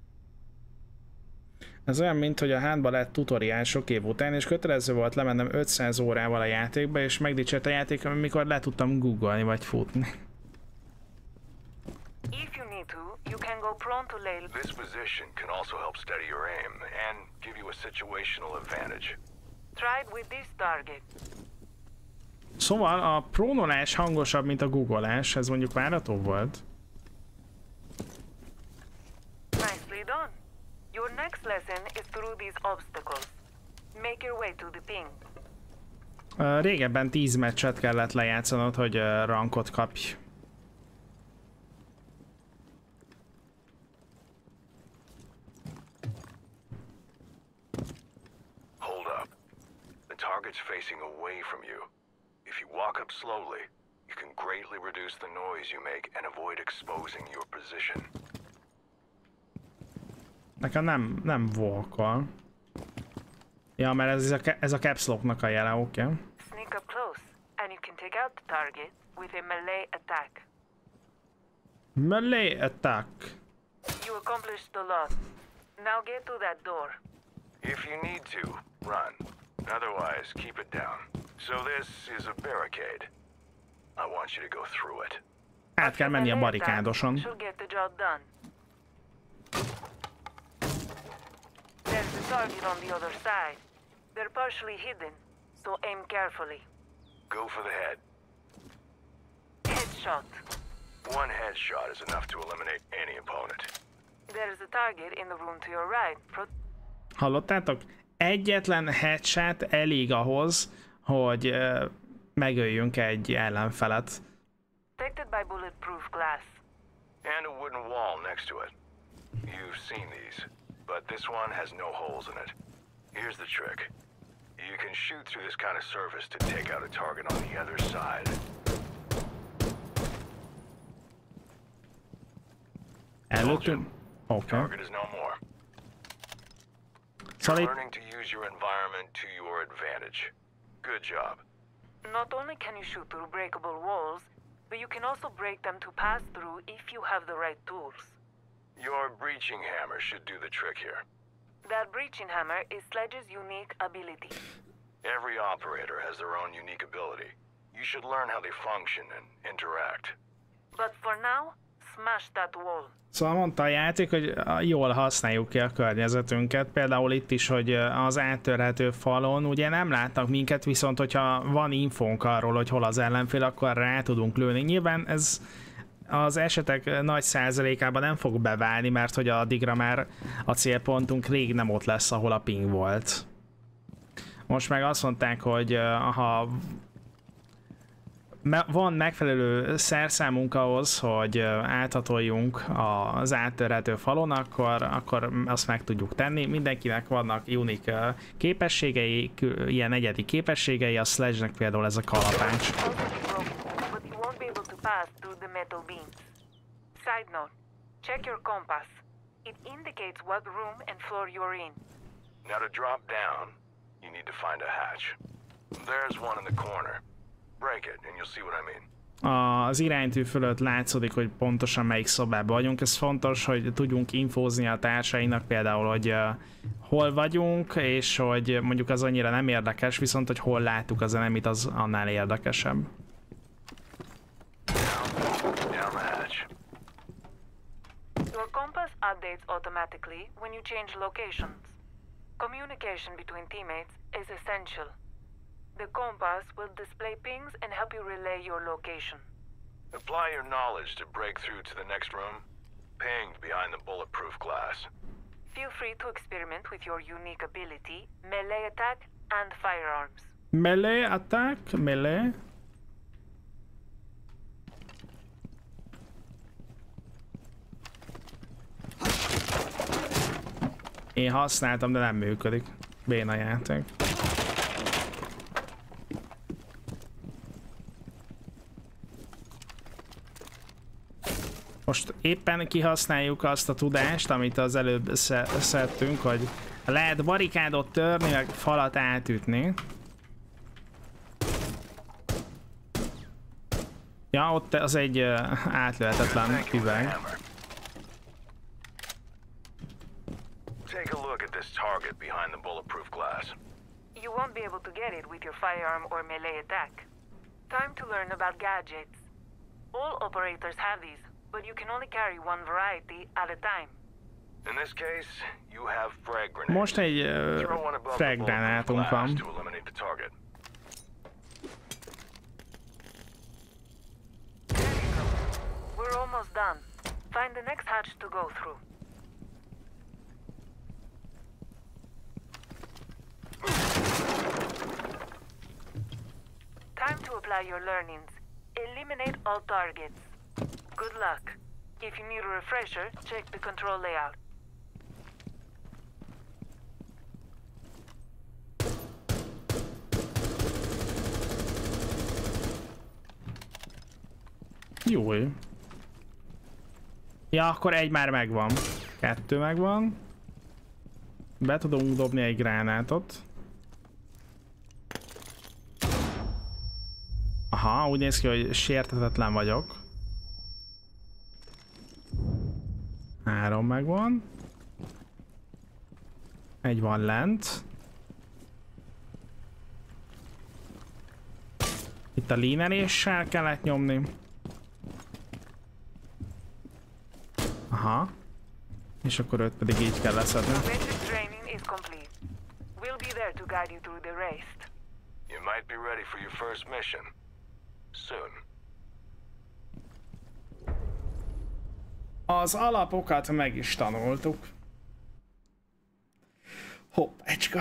Ez olyan, mint hogy a hátba lett tutoriál sok év után, és kötelező volt lemennem ötszáz órával a játékba, és megdicsért a játék, amikor le tudtam googolni vagy futni. If you need to, you can go prone to lay. This position can also help steady your aim and give you a situational advantage. Try it with this target. Szóval a prónolás hangosabb, mint a googolás, ez mondjuk várható volt. Nicely done. Your next lesson is through these obstacles. Make your way to the ping. Uh, régebben tíz meccset kellett lejátszanod, hogy uh, rankot kapj. Hold up. The target's facing away from you. If you walk up slowly, you can greatly reduce the noise you make and avoid exposing your position. Nekem nem, nem walk-ol. Ja, mert ez a, ez a caps locknak a jele, oké. Okay. Sneak up close, and you can take out the target with a melee attack. Melee attack. You accomplished a lot. Now get to that door. If you need to, run. Otherwise, keep it down. So this is a barricade. I want you to go through it. Át kell menni a barikádoson. Should get the job done. There's a target on the other side. They're partially hidden, so aim carefully. Go for the head. Headshot. One headshot is enough to eliminate any opponent. There's a target in the room to your right. Pro Hallottátok? Egyetlen headshot elég ahhoz, hogy uh, megöljünk egy ellenfelet. Protected by bulletproof glass. And a wooden wall next to it. You've seen these, but this one has no holes in it. Here's the trick. You can shoot through this kind of surface to take out a target on the other side. Előttünk? Oké. Target is no more. You're learning to use your environment to your advantage. Good job. Not only can you shoot through breakable walls, but you can also break them to pass through if you have the right tools. Your breaching hammer should do the trick here. That breaching hammer is Sledge's unique ability. Every operator has their own unique ability. You should learn how they function and interact. But for now, smash that wall. Szóval mondta a játék, hogy jól használjuk ki a környezetünket. Például itt is, hogy az áttörhető falon ugye nem látnak minket, viszont hogyha van infónk arról, hogy hol az ellenfél, akkor rá tudunk lőni. Nyilván ez az esetek nagy százalékában nem fog beválni, mert hogy addigra már a célpontunk rég nem ott lesz, ahol a ping volt. Most meg azt mondták, hogy ha van megfelelő szerszámunk ahhoz, hogy átatoljunk az áttörhető falon, akkor, akkor azt meg tudjuk tenni. Mindenkinek vannak unik képességei, ilyen egyedi képességei, a Sledge-nek például ez a kalapács. Side note, check your compass. It indicates what room and floor you're in. Now to drop down, you need to find a hatch. There's one in the corner. Break it and you'll see what I mean. Az iránytű fölött látszódik, hogy pontosan melyik szobában vagyunk. Ez fontos, hogy tudjunk infózni a társainak például, hogy uh, hol vagyunk, és hogy mondjuk az annyira nem érdekes, viszont hogy hol láttuk az enemit, az annál érdekesebb. Your compass updates automatically when you change locations. Communication between teammates is essential. The compass will display pings and help you relay your location. Apply your knowledge to break through to the next room, pinged behind the bulletproof glass. Feel free to experiment with your unique ability, melee attack, and firearms. Melee attack, melee. Én használtam, de nem működik. Béna játék. Most éppen kihasználjuk azt a tudást, amit az előbb szedtünk, hogy lehet barikádot törni, meg falat átütni. Ja, ott az egy átlőhetetlen üveg. Take a look at this target behind the bulletproof glass. You won't be able to get it with your firearm or melee attack. Time to learn about gadgets. All operators have these, but you can only carry one variety at a time. In this case, you have frag grenades. Most egy uh, frag granátunk van. Find the next hatch to go through. Time to apply your learnings. Eliminate all targets. Good luck. If you need a refresher, check the control layout. Jó. Ja, akkor egy már megvan. Kettő megvan. Be tudunk dobni egy gránátot. Aha, úgy néz ki, hogy sértetetlen vagyok. Három megvan. Egy van lent. Itt a líneléssel kellett nyomni. Aha. És akkor őt pedig így kell leszedni. Basic training is complete. We'll be there to guide you through the race. You might be ready for your first mission. Soon. Az alapokat meg is tanultuk. Hoppácska.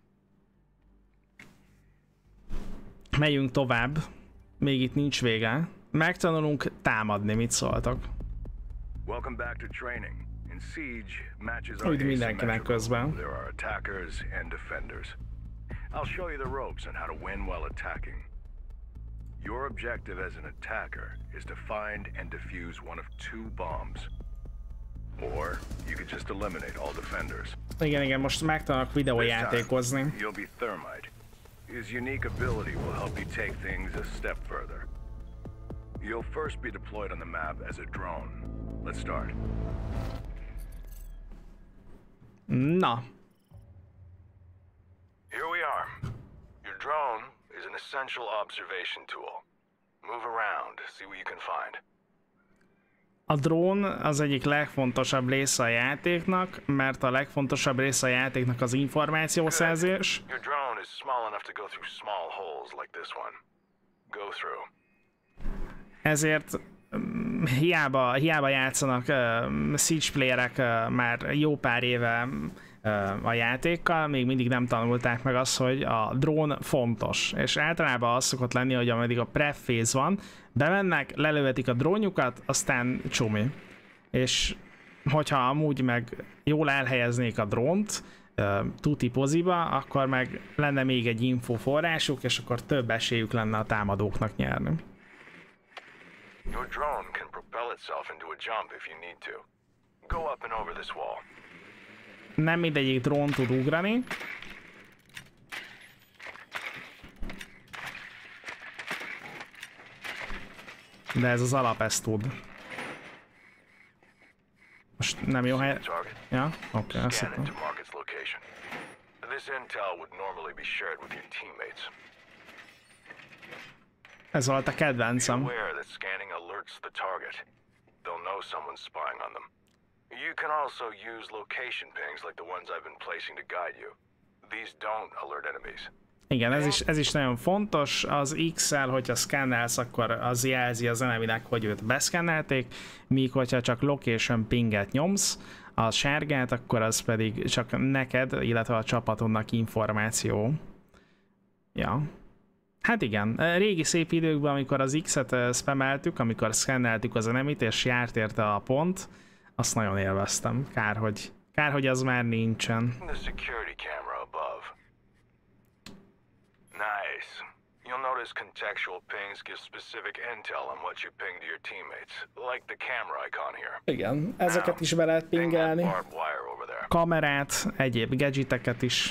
Megyünk tovább. Még itt nincs vége. Megtanulunk támadni, mit szóltak. Welcome back to training. In Siege, matches are Úgy mindenkinek közben. There are attackers and defenders. I'll show you the ropes on how to win while attacking. Your objective as an attacker is to find and defuse one of two bombs. Or you could just eliminate all defenders. Igen, igen, most megtanulok videójátékozni. You'll be Thermite. His unique ability will help you take things a step further. You'll first be deployed on the map as a drone. Let's start. Na. Here we are. Your drone is an essential observation tool. Move around, see what you can find. A drón az egyik legfontosabb része a játéknak, mert a legfontosabb része a játéknak az információszerzés. Your drone is small enough to go through small holes like this one. Go through. Ezért um, hiába, hiába játszanak uh, Siege playerek uh, már jó pár éve uh, a játékkal, még mindig nem tanulták meg azt, hogy a drón fontos. És általában az szokott lenni, hogy ameddig a prep phase van, bemennek, lelövetik a drónjukat, aztán csumi. És hogyha amúgy meg jól elhelyeznék a drónt, uh, tuti poziba, akkor meg lenne még egy infoforrásuk, és akkor több esélyük lenne a támadóknak nyerni. Your drone can propel itself into a jump if you need to. Go up and over this wall. Nem mindegyik drón tud ugrani. De ez az alap ezt tud. Most nem jó hely. Ja, oké, okay, ezt hittem. This intel would normally be shared with your teammates. Ez volt a kedvencem. Be aware that scanning alerts the target. They'll know someone's spying on them. You can also use location pings like the ones I've been placing to guide you. These don't alert enemies. Igen, ez is, ez is nagyon fontos. Az X-el, hogyha szkennelsz, akkor az jelzi az eneminek, hogy őt beszkennelték, míg hogyha csak location pinget nyomsz, a sárgát, akkor az pedig csak neked, illetve a csapatodnak információ. Ja. Hát igen, régi szép időkben, amikor az X-et spameltük, amikor szkenneltük az enemit, és járt érte a pont, azt nagyon élveztem. Kár, hogy, kár, hogy az már nincsen. Nice. You'll notice contextual pings give specific intel on what you ping to your teammates, like the camera icon here. Igen, ezeket is be lehet pingelni. Kamerát, egyéb gadgeteket is.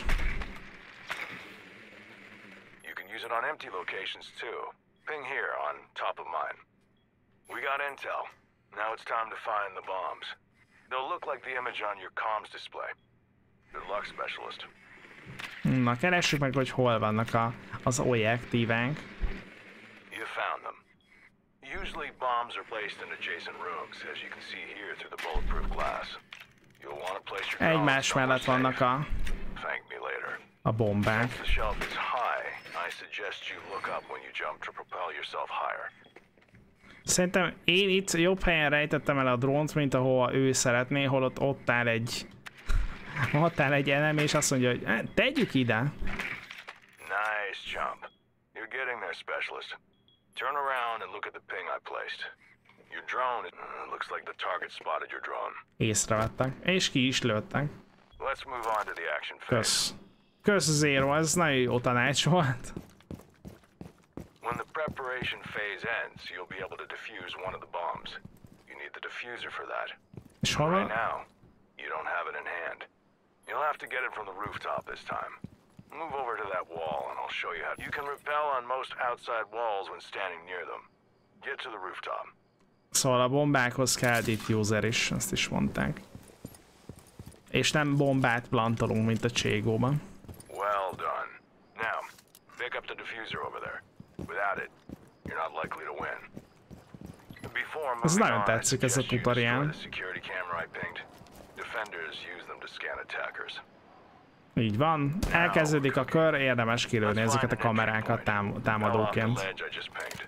You can use it on empty locations too. Ping here on top of mine. We got intel. Now it's time to find the bombs. They'll look like the image on your comms display. Good luck, specialist. Na, keressük meg, hogy hol vannak a, az objektívánk. You found them. Usually bombs are placed in adjacent rooms, as you can see here through the bulletproof glass. You'll want to place your egymás mellett vannak a, Thank me later. a bombák. If the shelf is high, I suggest you look up when you jump to propel yourself higher. Szerintem én itt jobb helyen rejtettem el a drónt, mint ahova ő szeretné, holott ott áll egy... ott áll egy elem, és azt mondja, hogy eh, tegyük ide. Nice jump. You're getting there, specialist. Turn around and look at the ping I placed. Your drone, it looks like the target spotted your drone. Észrevettek, és ki is lőttek. Let's move on to the action phase. Kösz. Kösz Zero, ez nagyon jó tanács volt. When the preparation phase ends, you'll be able to defuse one of the bombs. You need the diffuser for that. És hol Right van? now, you don't have it in hand. You'll have to get it from the rooftop this time. Move over to that wall and I'll show you how. You can rappel on most outside walls when standing near them. Get to the rooftop. Szóval a bombákhoz kell diffuser is, azt is mondták. És nem bombát plantolunk, mint a Cségóban. Well done. Now, pick up the diffuser over there. Without it, you're not likely to win. Before Ez moving nagyon on, I tetszik, ez a suggest you tutorial. destroy the security camera I pinged. Defenders use them to scan attackers. Így van, elkezdődik a kör, érdemes kilőni ezeket a kamerákat tám Now off támadóként. the ledge I just pinged.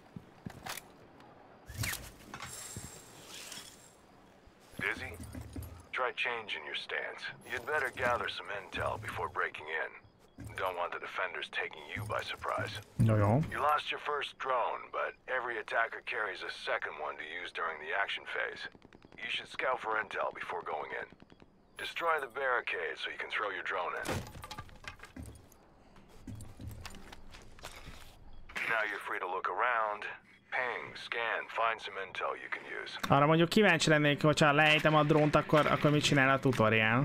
Dizzy? Try changing your stance. You'd better gather some intel before breaking in. Don't want the defenders taking you by surprise. Jó, jó. You lost your first drone, but every attacker carries a second one to use during the action phase. You should scout for intel before going in. Destroy the barricade so you can throw your drone in. Now you're free to look around, ping, scan, find some intel you can use. Arra mondjuk kíváncsi lennék, hogyha lejtem a drónt, akkor, akkor mit csinál a tutorial?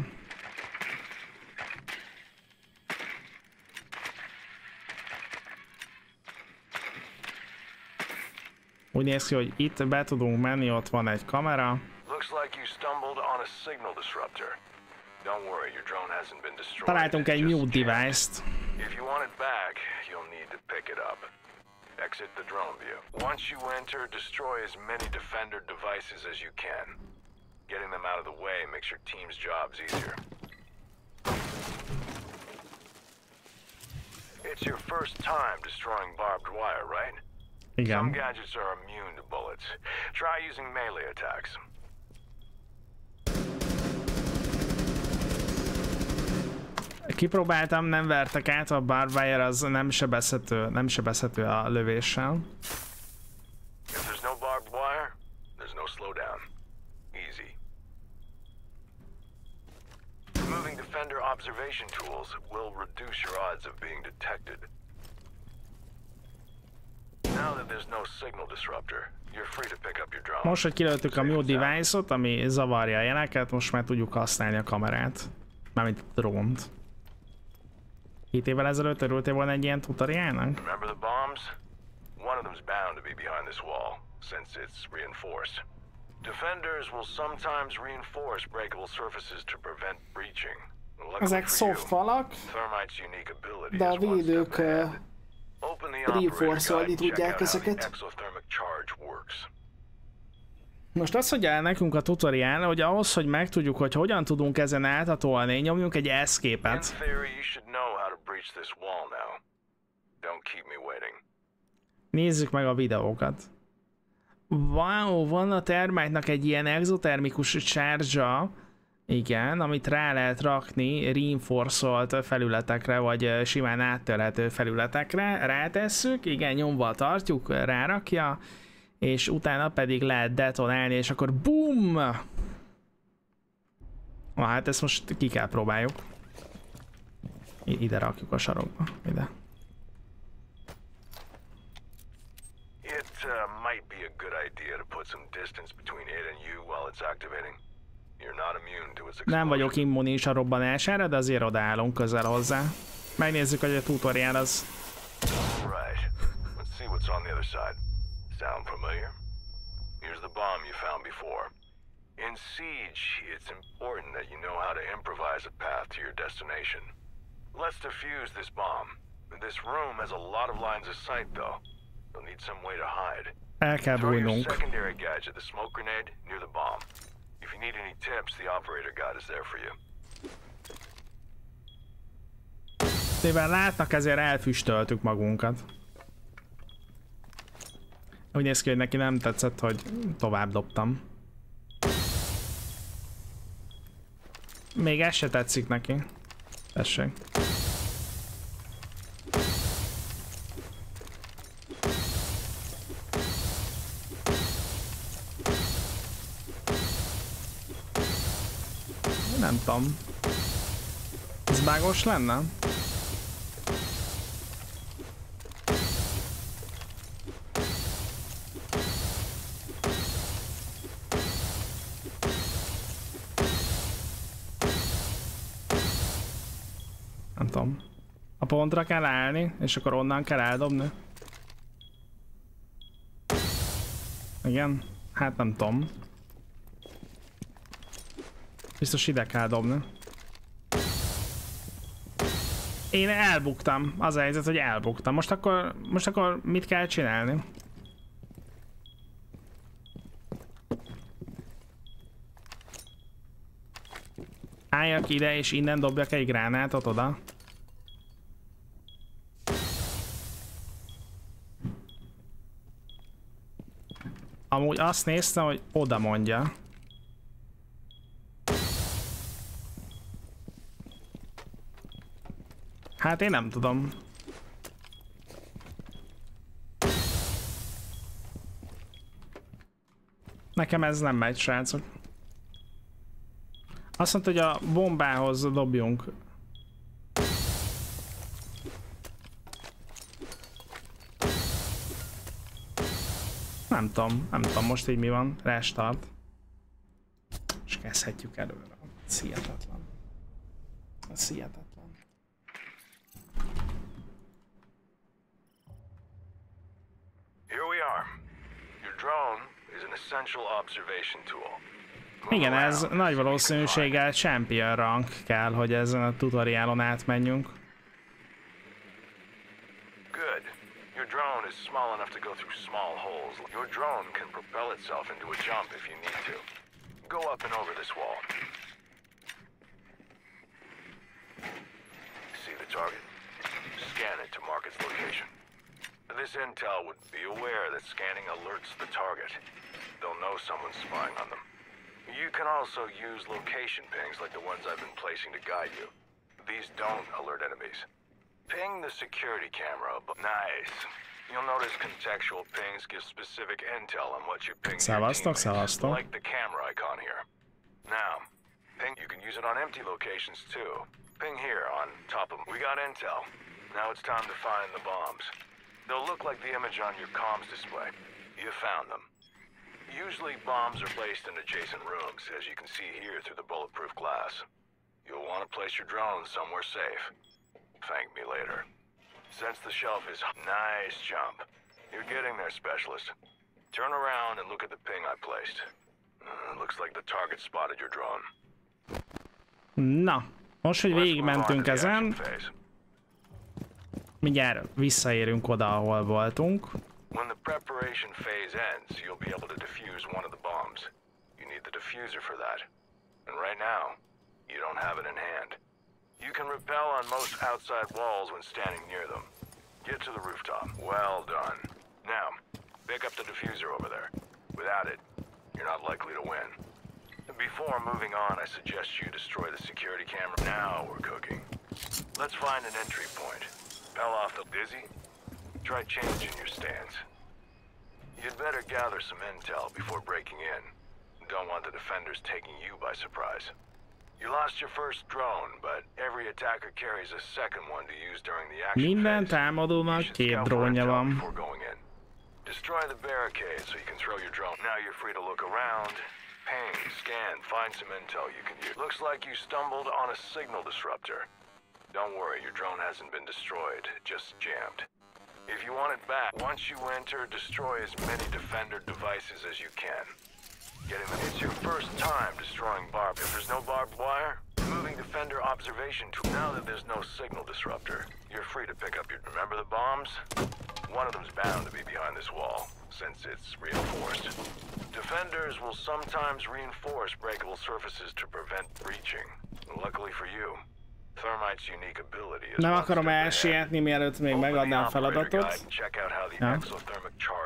Úgy néz ki, hogy itt be tudunk menni, ott van egy kamera. Looks like you stumbled on a signal disruptor. Don't worry, your drone hasn't been destroyed. Találtunk egy Just mute jammed. device-t. If you want it back, you'll need to pick it up. Exit the drone view. Once you enter, destroy as many defender devices as you can. Getting them out of the way makes your team's jobs easier. It's your first time destroying barbed wire, right? Some Igen. gadgets are immune to bullets. Try using melee attacks. Kipróbáltam, nem vertek át, a barbwire az nem sebezhető, nem sebezhető a lövéssel. If there's no barbed wire, there's no slowdown. Easy. Removing defender observation tools will reduce your odds of being detected. Now that there's no signal disruptor, you're free to pick up your drone. Most, hogy kilőttük a mute device-ot, ami zavarja a jeleket, most már tudjuk használni a kamerát. Mármint a drónt. Két évvel ezelőtt örültél volna egy ilyen tutoriálnak? Remember the bombs? One of them's bound to be behind this wall, since it's reinforced. Defenders will sometimes reinforce breakable surfaces to prevent breaching. Luckily Ezek for soft you, falak, Thermite's unique ability de a is one védők step uh, ahead. Open the operator reinforce-olni guide and check tudják out how the ezeket. exothermic charge works. Most azt mondja el nekünk a tutoriál, hogy ahhoz, hogy megtudjuk, hogy hogyan tudunk ezen áthatolni, nyomjunk egy In escape-et. theory, you should know how to breach this wall now. Don't keep me waiting. Nézzük meg a videókat. Wow, van a termite-nak egy ilyen exotermikus charge-a, igen, amit rá lehet rakni reinforcolt felületekre, vagy simán áttörhető felületekre. Rátesszük, igen, nyomva tartjuk, rárakja, és utána pedig lehet detonálni, és akkor BOOM! Na hát ezt most ki kell próbáljuk. I- ide rakjuk a sarokba, ide. It uh, might be a good idea to put some distance between it and you while it's activating. You're not immune to its explosion. Nem vagyok immunis a robbanására, de azért odaállunk közel hozzá. Megnézzük, hogy a tutorial az... Right. Let's see what's on the other side. Sound familiar? Here's the bomb you found before. In Siege, it's important that you know how to improvise a path to your destination. Let's defuse this bomb. This room has a lot of lines of sight, though. You'll need some way to hide. El kell Throw your bújnunk. secondary gadget, the smoke grenade, near the bomb. If you need any tips, the operator guide is there for you. Mivel látnak, ezért elfüstöltük magunkat. Úgy néz ki, hogy neki nem tetszett, hogy tovább dobtam. Még ez se tetszik neki. Tessék. Nem tudom. Ez bágos lenne? Nem tudom. A pontra kell állni, és akkor onnan kell eldobni. Igen? Hát nem tudom. Biztos ide kell dobni. Én elbuktam. Az a helyzet, hogy elbuktam. Most akkor, most akkor mit kell csinálni? Álljak ide, és innen dobjak egy gránátot oda. Amúgy azt néztem, hogy oda mondja. Hát én nem tudom. Nekem ez nem megy, srácok. Azt mondta, hogy a bombához dobjunk. Nem tudom, nem tudom most így mi van. Restart. És kezdhetjük előre. Ez hihetetlen. Ez hihetetlen. Here we are. Your drone is an essential observation tool. Igen, ez nagy valószínűséggel champion rank kell, hogy ezen a tutoriálon átmenjünk. Good. Your drone is small enough to go through small holes. Your drone can propel itself into a jump if you need to. Go up and over this wall. See the target? Scan it to mark its location. This intel would be aware that scanning alerts the target. They'll know someone's spying on them. You can also use location pings like the ones I've been placing to guide you. These don't alert enemies. Ping the security camera. Nice. You'll notice contextual pings give specific intel on what you ping to your teammates, like the camera icon here. Now, ping. You can use it on empty locations too. Ping here on top of them. We got intel. Now it's time to find the bombs. They'll look like the image on your comms display. You found them. Usually bombs are placed in adjacent rooms, as you can see here through the bulletproof glass. You'll want to place your drone somewhere safe. Thank me later. Since the shelf is... Nice jump. You're getting there, Specialist. Turn around and look at the ping I placed. Uh, looks like the target spotted your drone. Na, most, hogy végigmentünk ezen, mindjárt visszaérünk oda, ahol voltunk. When the preparation phase ends, you'll be able to defuse one of the bombs. You need the diffuser for that. And right now, you don't have it in hand. You can rappel on most outside walls when standing near them. Get to the rooftop. Well done. Now, pick up the diffuser over there. Without it, you're not likely to win. Before moving on, I suggest you destroy the security camera. Now we're cooking. Let's find an entry point. Pell off the dizzy. Try changing your stance. You'd better gather some intel before breaking in. Don't want the defenders taking you by surprise. You lost your first drone, but every attacker carries a second one to use during the action Minden phase. támadónak két drónja van. Before going in. Destroy the barricade so you can throw your drone. Now you're free to look around, ping, scan, find some intel you can use. Looks like you stumbled on a signal disruptor. Don't worry, your drone hasn't been destroyed, just jammed. If you want it back, once you enter, destroy as many defender devices as you can. Getting them. It's your first time destroying barbed. If there's no barbed wire, moving defender observation tool. Now that there's no signal disruptor, you're free to pick up your... Remember the bombs? One of them's bound to be behind this wall, since it's reinforced. Defenders will sometimes reinforce breakable surfaces to prevent breaching. Luckily for you, Thermite's unique ability is... Nem akarom elsietni, mielőtt még megadnám a feladatot. Check out how the exothermic charge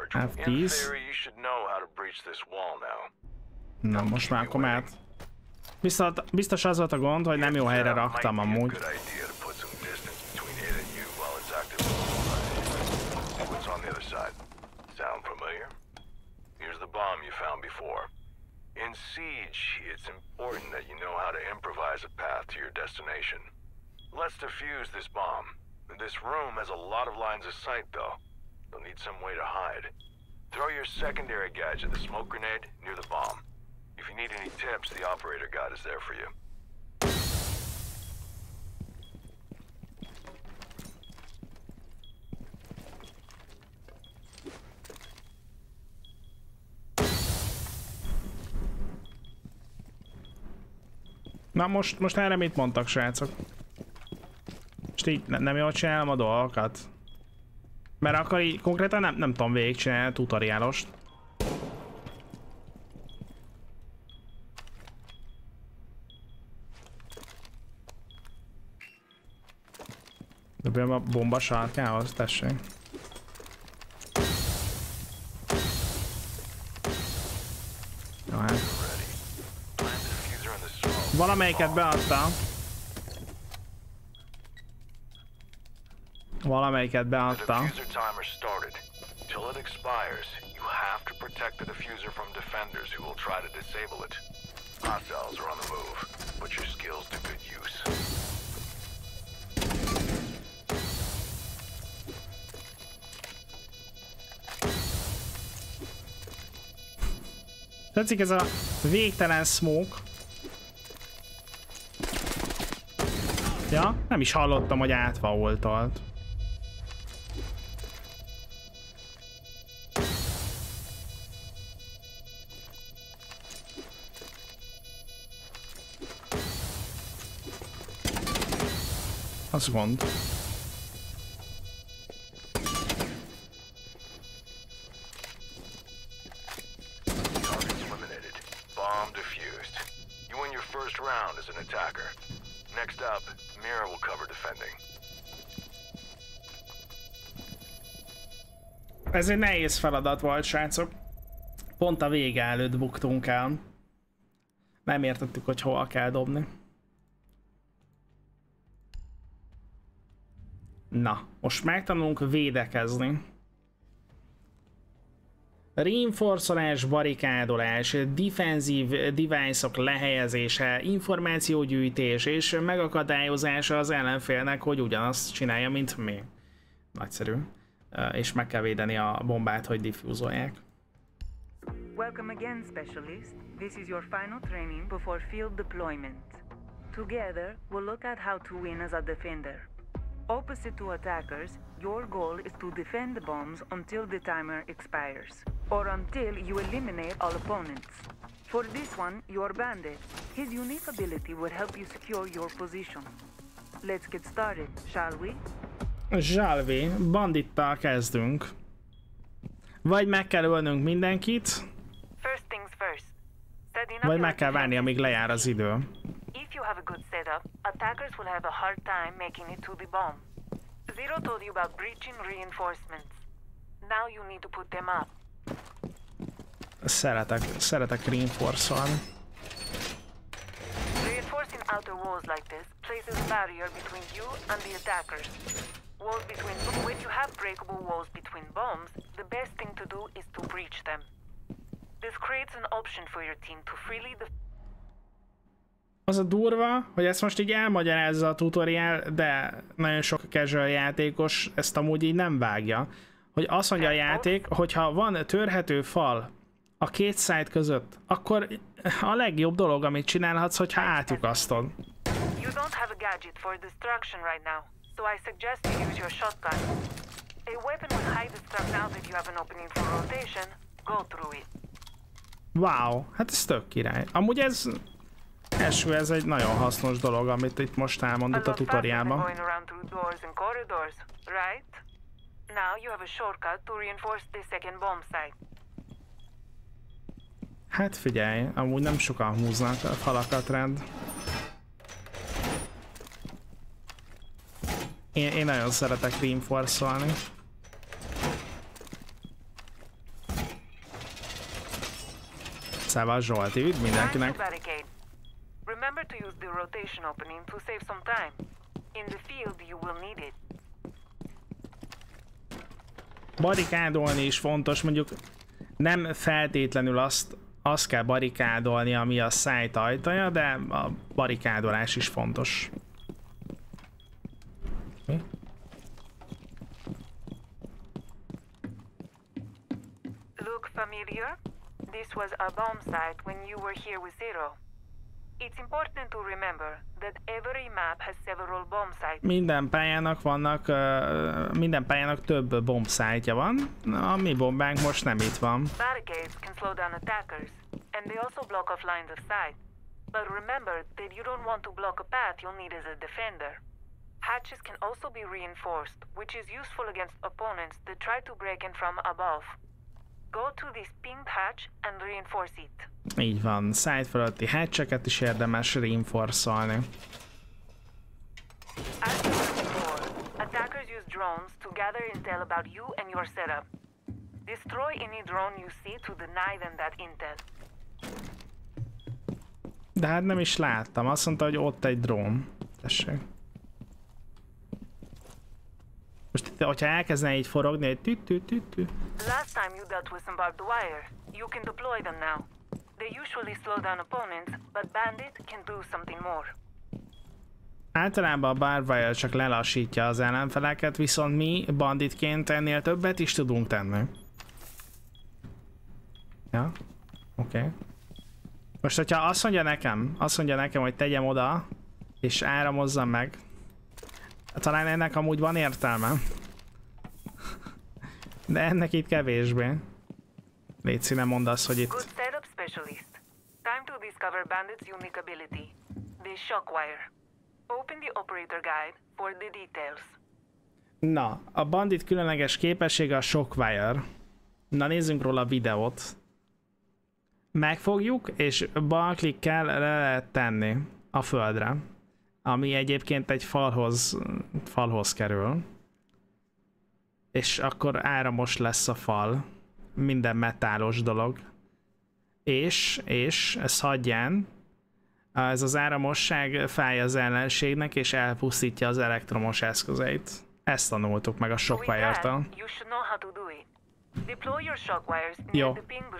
F In tíz. theory, you should know how to breach this wall now. Na, most már akkor mehet. Biztos, biztos az volt a gond, hogy nem jó helyre raktam amúgy. Good idea to put some distance between it and you while it's active. What's on the other side? Sound familiar? Here's the bomb you found before. In Siege, it's important that you know how to improvise a path to your destination. Let's defuse this bomb. This room has a lot of lines of sight, though. You'll need some way to hide. Throw your secondary gadget, the smoke grenade, near the bomb. If you need any tips, the operator guide is there for you. Na most, most erre mit mondtak, srácok? Most így ne, nem jól csinálom a dolgokat? Mert akkor így konkrétan nem, nem tudom végigcsinálni a tutoriálost. Dobjam a bomba sarkához, tessék. Jó, hát. Valamelyiket beadta. Valamelyiket beadta. The diffuser timer started. Till it expires, you have to protect the diffuser from defenders who will try to disable it. Hostiles are on the move. Put your skills to good use. Tetszik ez a végtelen smoke. Ja, nem is hallottam, hogy átvaultolt. Az gond. Targets eliminated. Bomb defused. You win your first round as an attacker. Next up, Mira will cover defending. Ez egy nehéz feladat volt, srácok. Pont a vége előtt buktunk el. Nem értettük, hogy hol kell dobni. Na, most megtanulunk védekezni. Reinforcolás, barikádolás, defenzív device-ok lehelyezése, információgyűjtés és megakadályozása az ellenfélnek, hogy ugyanazt csinálja, mint mi. Nagyszerű. És meg kell védeni a bombát, hogy diffúzolják. Welcome again, Specialist. This is your final training before field deployment. Together, we'll look at how to win as a defender. Opposite to attackers, your goal is to defend the bombs until the timer expires, or until you eliminate all opponents. For this one, you're Bandit. His unique ability will help you secure your position. Let's get started, shall we? Zsálvé, bandittal kezdünk. Vagy meg kell ölnünk mindenkit, First things first. Setting up vagy your meg kell várni, amíg lejár az idő. If you have a good setup, attackers will have a hard time making it to the bomb. Zero told you about breaching reinforcements. Now you need to put them up. Szeretek, szeretek reinforcolni. Reinforcing outer walls like this places a barrier between you and the attackers. Walls between when you have breakable walls between bombs, the best thing to do is to breach them. This creates an option for your team to freely def- Az a durva, hogy ezt most így elmagyarázza a tutorial, de nagyon sok casual játékos ezt amúgy így nem vágja. Hogy azt mondja a játék, hogyha van törhető fal a két side között, akkor a legjobb dolog, amit csinálhatsz, hogyha átlyukasztod. You don't have a gadget for destruction right now, so I suggest you use your shotgun. A weapon will hide the stuff now that you have an opening for rotation. Go through it. Wow, hát ez tök király. Amúgy ez... Első, ez egy nagyon hasznos dolog, amit itt most elmondott a tutoriálban. Going around through doors and corridors, right? Now you have a shortcut to reinforce the second bomb site. Hát figyelj, amúgy nem sokan húznak a falakat rend. Én, én nagyon szeretek reinforcolni. Szevasz Zsolti, üdv mindenkinek! Barricade. Remember to use the rotation opening to save some time. In the field you will need it. Barikádolni is fontos, mondjuk nem feltétlenül azt, azt kell barikádolni, ami a szájt ajtaja, de a barikádolás is fontos. Mi? Look familiar? This was a bomb site when you were here with Zero. It's important to remember that every map has several bomb sites. Minden pályának vannak, uh, minden pályának több bombszájtja van, a mi bombánk most nem itt van. Barricades can slow down attackers, and they also block off lines of sight. But remember that you don't want to block a path you'll need as a defender. Hatches can also be reinforced, which is useful against opponents that try to break in from above. Go to this pinged hatch and reinforce it. Így van, szájt fölötti hatcheket is érdemes reinforszolni. As you said before, attackers use drones to gather intel about you and your setup. Destroy any drone you see to deny them that intel. De hát nem is láttam, azt mondta, hogy ott egy drón. Tessék. Most itt, hogyha elkezdene így forogni, egy tüt tüt tüt tüt. Last time you dealt with some barbed wire. You can deploy them now. They usually slow down opponents, but Bandit can do something more. Általában a barbed wire csak lelassítja az ellenfeleket, viszont mi banditként ennél többet is tudunk tenni. Ja, oké. Okay. Most, hogyha azt mondja nekem, azt mondja nekem, hogy tegyem oda, és áramozzam meg, talán ennek amúgy van értelme. De ennek itt kevésbé. Léci, nem mondd azt, hogy itt... Good setup specialist. Time to discover Bandit's unique ability, the Shockwire. Open the operator guide for the details. Na, a Bandit különleges képessége a Shockwire. Na, nézzünk róla a videót. Megfogjuk, és balklikkel le lehet tenni a földre. Ami egyébként egy falhoz, falhoz kerül. És akkor áramos lesz a fal. Minden metálos dolog. És, és, ez hagyján, ez az áramosság fáj az ellenségnek, és elpusztítja az elektromos eszközeit. Ezt tanultuk meg a Shockwire-től. Jó.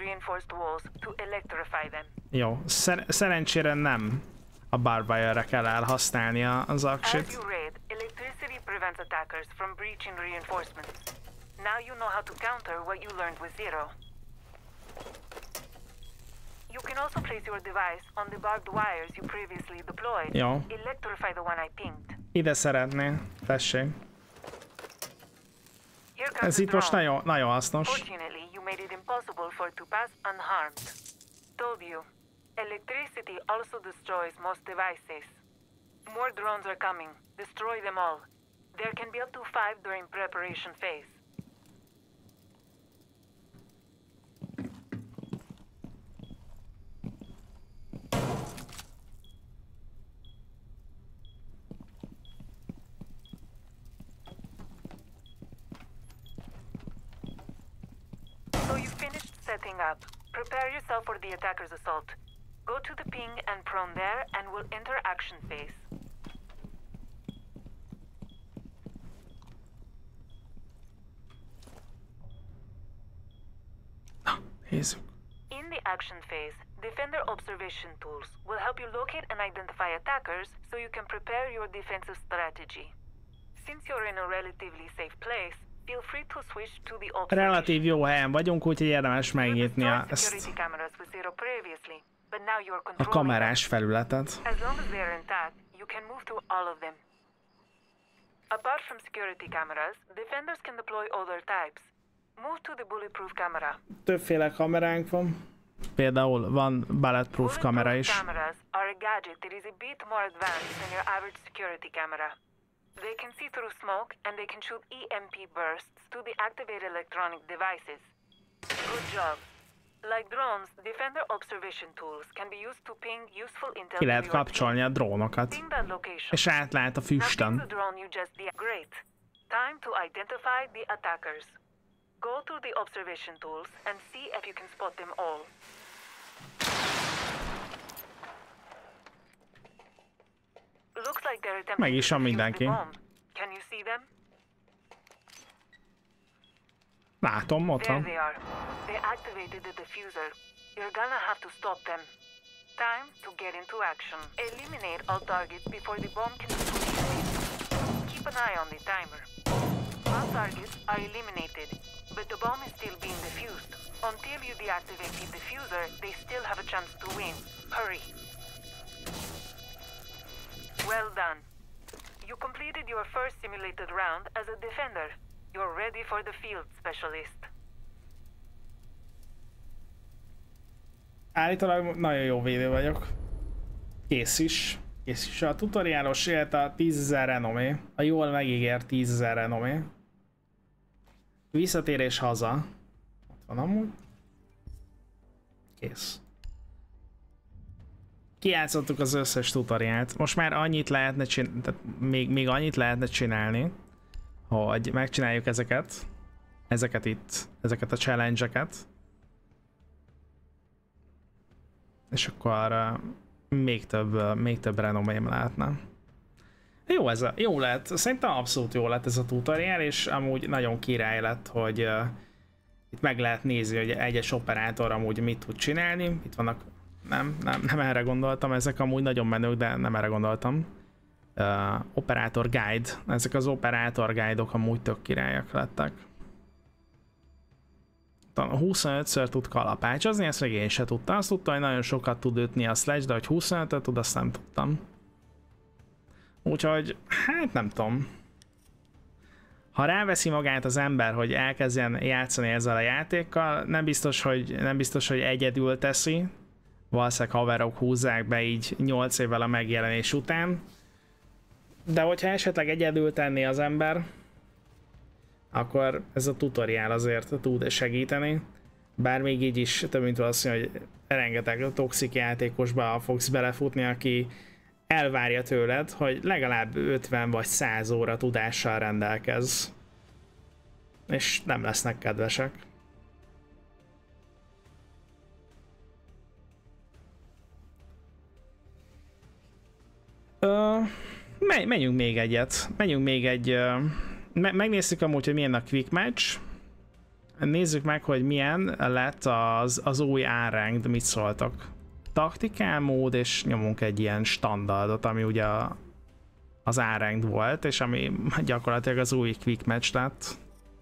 Jó, Szer szerencsére nem a barbed wire-re kell elhasználni az aksit. Now you know how to counter what you learned with Zero. You can also place your device on the barbed wires you previously deployed. Jó. Electrify the one I pinged. Ide szeretné, tessék. Ez itt most nagyon, nagyon hasznos. Fortunately, you made it impossible for it to pass unharmed. Told you. Electricity also destroys most devices. More drones are coming. Destroy them all. There can be up to five during preparation phase. So you finished setting up. Prepare yourself for the attacker's assault. Go to the ping and prone there and we'll enter action phase. Nézzük. In the action phase, defender observation tools will help you locate and identify attackers so you can prepare your defensive strategy. Since you're in a relatively safe place, feel free to switch to the observation. Relatív jó helyen vagyunk, úgyhogy érdemes megnyitni ezt a kamerás felületet. As long as they're intact, you can move to all of them. Apart from security cameras, defenders can deploy other types. Move to the bulletproof camera. Többféle kameránk van. Például van bulletproof kamera is. Cameras are a gadget that is a bit more advanced than your average security camera. They can see through smoke and they can shoot E M P bursts to deactivate electronic devices. Good job. Like drones, defender observation tools can be used to ping useful intel. Ki lehet kapcsolni a drónokat. És átlát a füstön. Great. Time to identify the attackers. Go to the observation tools and see if you can spot them all. Looks like they're attempting Meg is to van defuse the mindenki. bomb. Can you see them? Látom, ott There van. they are. They activated the diffuser. You're gonna have to stop them. Time to get into action. Eliminate all targets before the bomb can be released. Keep an eye on the timer. All targets are eliminated, but the bomb is still being diffused. Until you deactivate the diffuser, they still have a chance to win. Hurry. Well done. You completed your first simulated round as a defender. You're ready for the field, specialist. Állítólag nagyon jó védő vagyok. Kész is. Kész is. A tutoriálos élt a tízezer renomé. A jól megígért tízezer renomé. Visszatérés haza. Ott van amúgy. Kész. Kijátszottuk az összes tutoriált. Most már annyit lehetne csinálni, tehát még, még annyit lehetne csinálni, hogy megcsináljuk ezeket. Ezeket itt. Ezeket a challenge-eket. És akkor uh, még több, uh, még több renomém lehetne. Jó, ez a, jó lett. Szerintem abszolút jó lett ez a tutorial, és amúgy nagyon király lett, hogy uh, itt meg lehet nézni, hogy egyes operátor amúgy mit tud csinálni. Itt vannak, nem, nem, nem erre gondoltam, ezek amúgy nagyon menők, de nem erre gondoltam. Uh, operátor guide. Ezek az operátor guide-ok amúgy tök királyak lettek. huszonötször tud kalapácsozni, ezt még én se tudtam. Azt tudtam, hogy nagyon sokat tud ütni a Sledge, de hogy huszonötöt tud, azt nem tudtam. Úgyhogy, hát nem tudom. Ha ráveszi magát az ember, hogy elkezdjen játszani ezzel a játékkal, nem biztos, hogy, nem biztos, hogy egyedül teszi. Valószínűleg haverok húzzák be így nyolc évvel a megjelenés után. De hogyha esetleg egyedül tenni az ember, akkor ez a tutoriál azért tud segíteni. Bár még így is több mint valószínű, hogy rengeteg toxik játékosba fogsz belefutni, aki elvárja tőled, hogy legalább ötven vagy száz óra tudással rendelkezz. És nem lesznek kedvesek. Ö, menjünk még egyet. Menjünk még egy... Me megnézzük amúgy, hogy milyen a quick match. Nézzük meg, hogy milyen lett az, az új unranked, mit szóltak. Taktikál mód, és nyomunk egy ilyen standardot, ami ugye a, az unranked volt, és ami gyakorlatilag az új quick match lett.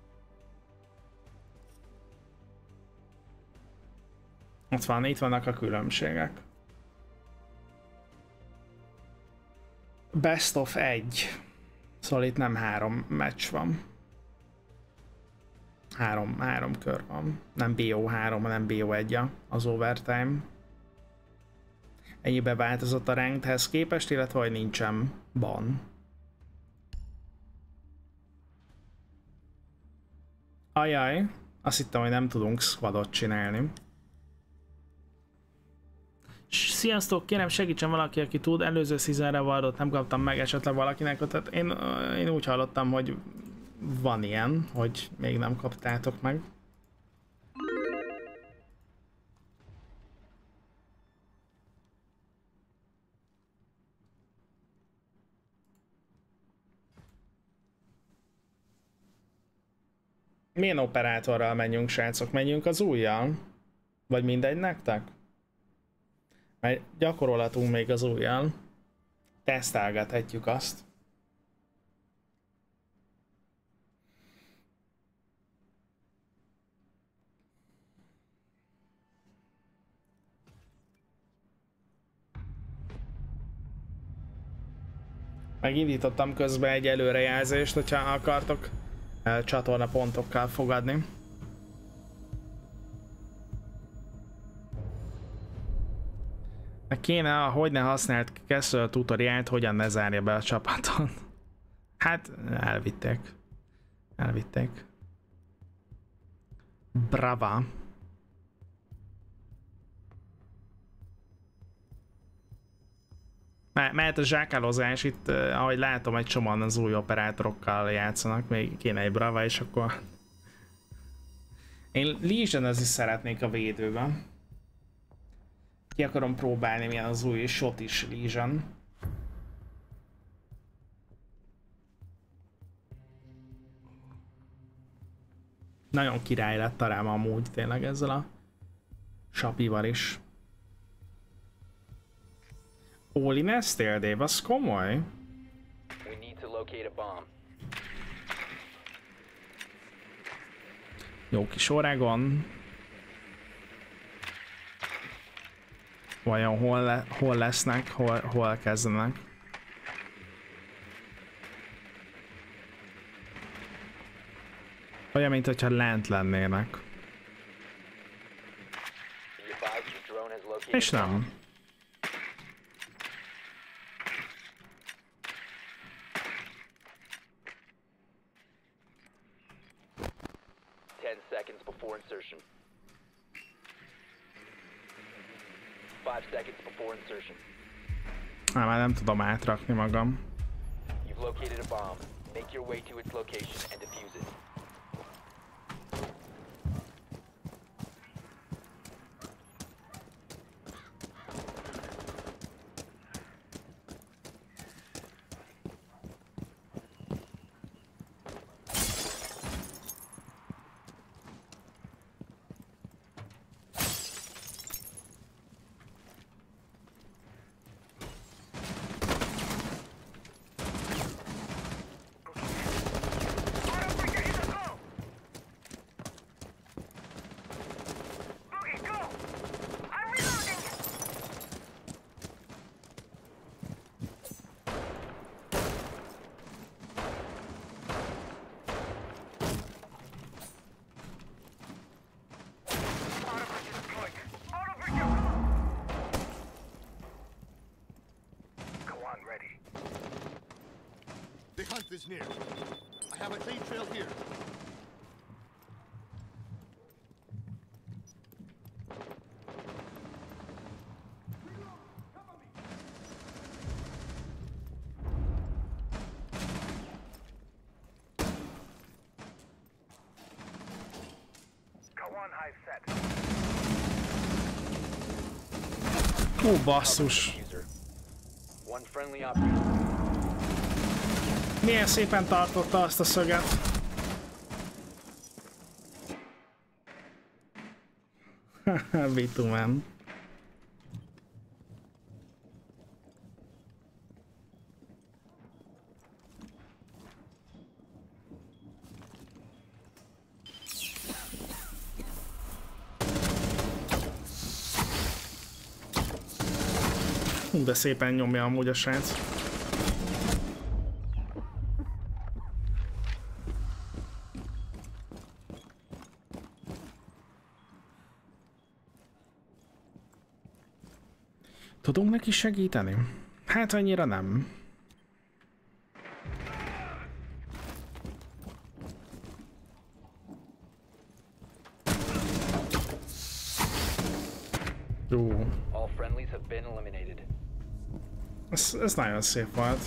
Ott van, itt vannak a különbségek. Best of egy. Szóval itt nem három meccs van. Három, három kör van. Nem bé o három, hanem bé o egy az overtime. Ennyibe változott a rankedhez képest, illetve hogy nincsen ban. Ajaj, azt hittem, hogy nem tudunk squadot csinálni. Sziasztok, kérem segítsen valaki, aki tud, előző seasonre vardot nem kaptam meg esetleg valakinek, tehát én, én úgy hallottam, hogy van ilyen, hogy még nem kaptátok meg. Milyen operátorral menjünk, srácok? Menjünk az újjal? Vagy mindegy nektek? Mert gyakorolhatunk még az ujjal. Tesztelgethetjük azt. Megindítottam közben egy előrejelzést, hogyha akartok csatorna pontokkal fogadni. Kéne, hogy ne használt Castle tutoriált, hogyan ne zárja be a csapaton. Hát, elvitték. Elvitték. Brava. Mehet a zsákálozás, itt, ahogy látom, egy csomóan az új operátorokkal játszanak, még kéne egy brava, és akkor... Én Legion-ezni szeretnék a védőben. Ki akarom próbálni, milyen az új shot is Legion. Nagyon király lett a rám amúgy tényleg ezzel a sapival is. Óli Nestél, Dave, az komoly. We need to locate a bomb. Jó kis Oregon. Vajon hol, le, hol lesznek, hol, hol kezdenek? Olyan, mint hogyha lent lennének. Be advised your drone has located És a bomb. nem. Ten seconds before insertion. Five seconds before insertion. Á, már nem tudom átrakni magam. You've located a bomb. Make your way to its location and defuse it. The hunt is near. I have a clean trail here. Hú, basszus. One friendly operator. Milyen szépen tartotta azt a szöget. Bitumen. De szépen nyomja amúgy a srác. Tudunk neki segíteni? Hát annyira nem. Jó. All friendlies have been eliminated. Ez, ez nagyon szép volt.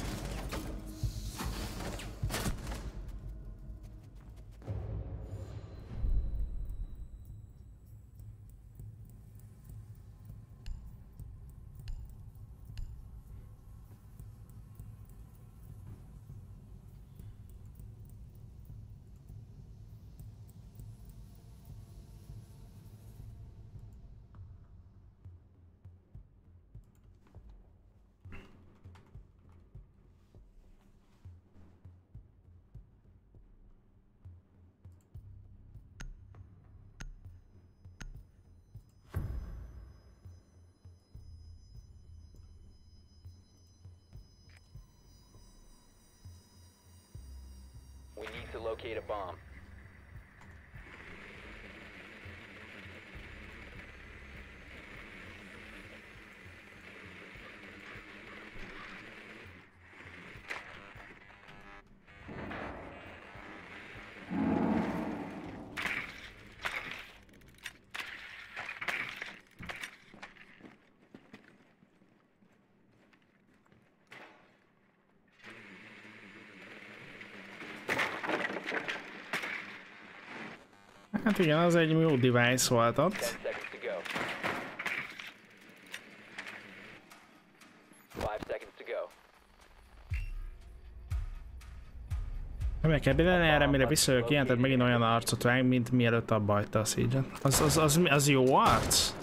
We need to locate a bomb. Hát igen, az egy jó device volt ott. Ten seconds to go. Meg kell bírni erre, mire visszajövök ilyen, tehát megint olyan arcot vág, mint mielőtt abba hagyta a Siege-et. Az, az, az, az jó arc?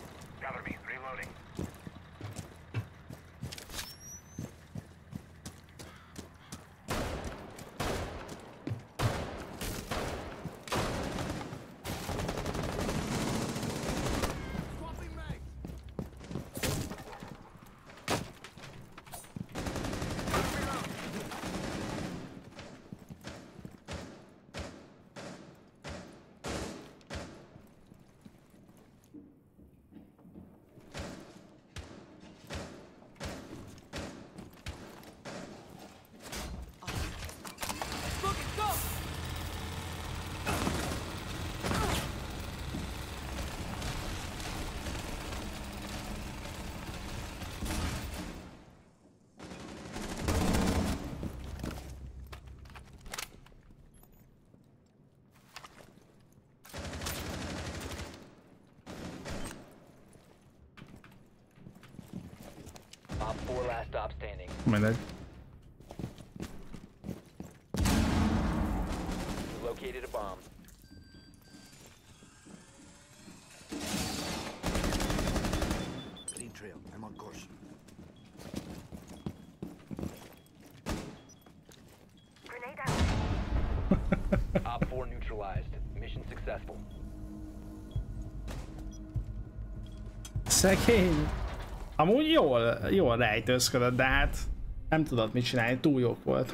Op four last stop standing. Mindegy. You located a bomb. Green trail. I'm on course. Grenade out. Op four neutralized. Mission successful. Szegény. Amúgy jól, jól rejtőzködött, de hát nem tudott mit csinálni, túl jók volt.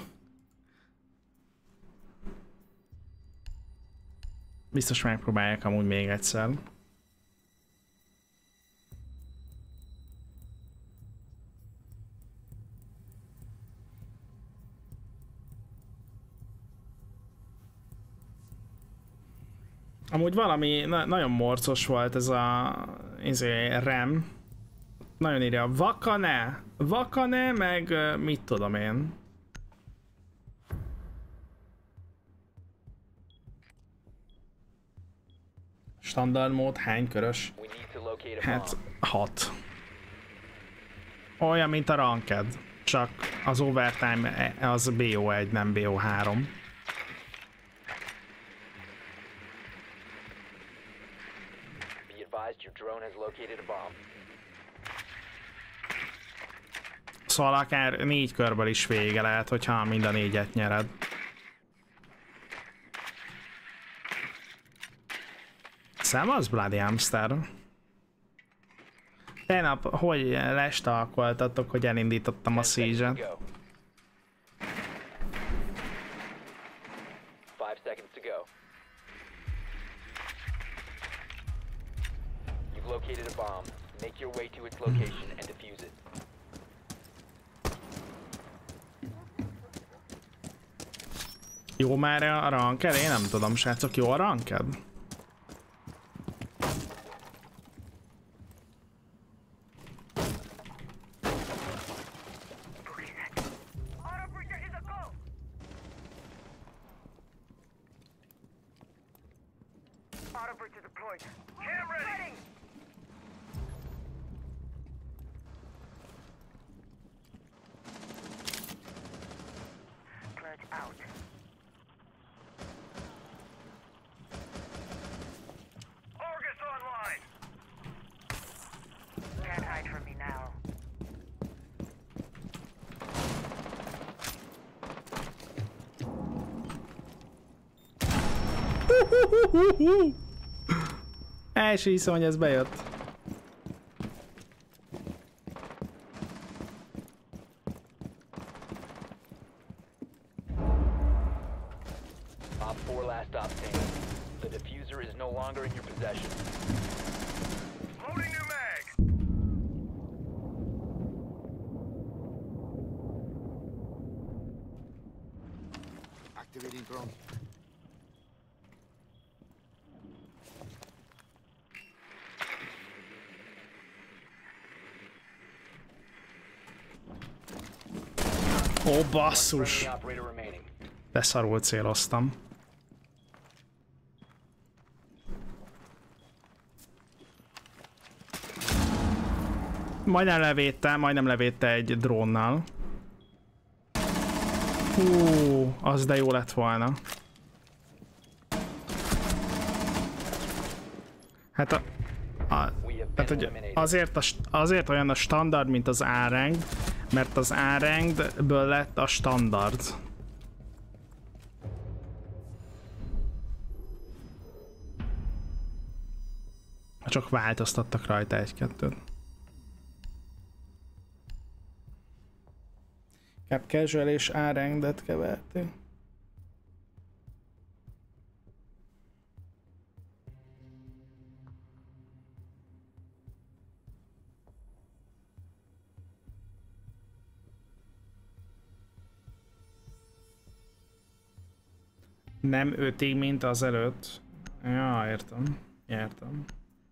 Biztos megpróbálják amúgy még egyszer. Amúgy valami na nagyon morcos volt ez a izé, rem. Nagyon írja, Vakane, Vakane, meg uh, mit tudom én. Standard mód, hány körös? Hát hat. Olyan, mint a Ranked, csak az overtime az B O egy, nem B O három. Szóval akár négy körből is vége lehet, hogyha mind a négyet nyered. Szevasz, Bloody Hamster. Tegnap hogy lestalkoltatok, hogy elindítottam a Siege-et? Located a bomb. Make your way to its location and defuse it. Jó már a Ranked? Én nem tudom, srácok, jó a Ranked? El sem hiszem, hogy ez bejött. Op four last stop standing. The diffuser is no longer in your possession. Loading new mag. Activating drone. Ó, basszus! Beszarul céloztam. Majdnem levédte, majdnem levédte egy drónnal. Hú, az de jó lett volna. Hát a... a tehát, hogy azért, a, azért olyan a standard, mint az A-ranked, mert az A-rankedből lett a standard. Csak változtattak rajta egy-kettőt. Cap Casual és A-rankedet keverték. Nem ötig, mint az előtt. Ja, értem. Értem.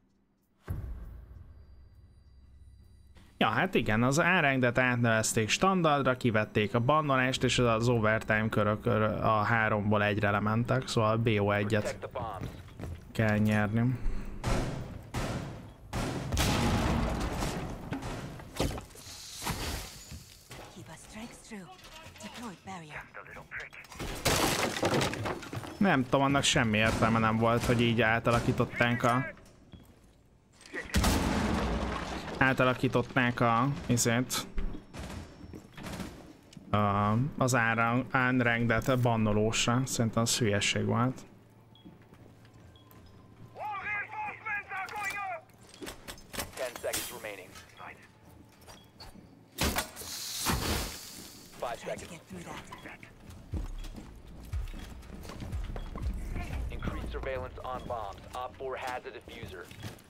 Ja, hát igen, az A-rankedet átnevezték standardra, kivették a bannolást, és az overtime körök a háromból egyre lementek, szóval bé o egyet kell nyerni. Nem tudom, annak semmi értelme nem volt, hogy így átalakították a... Átalakították a... izét... A, az unrankedet bannolósra. Szerintem az hülyeség volt. Surveillance on bombs. Op four has a diffuser.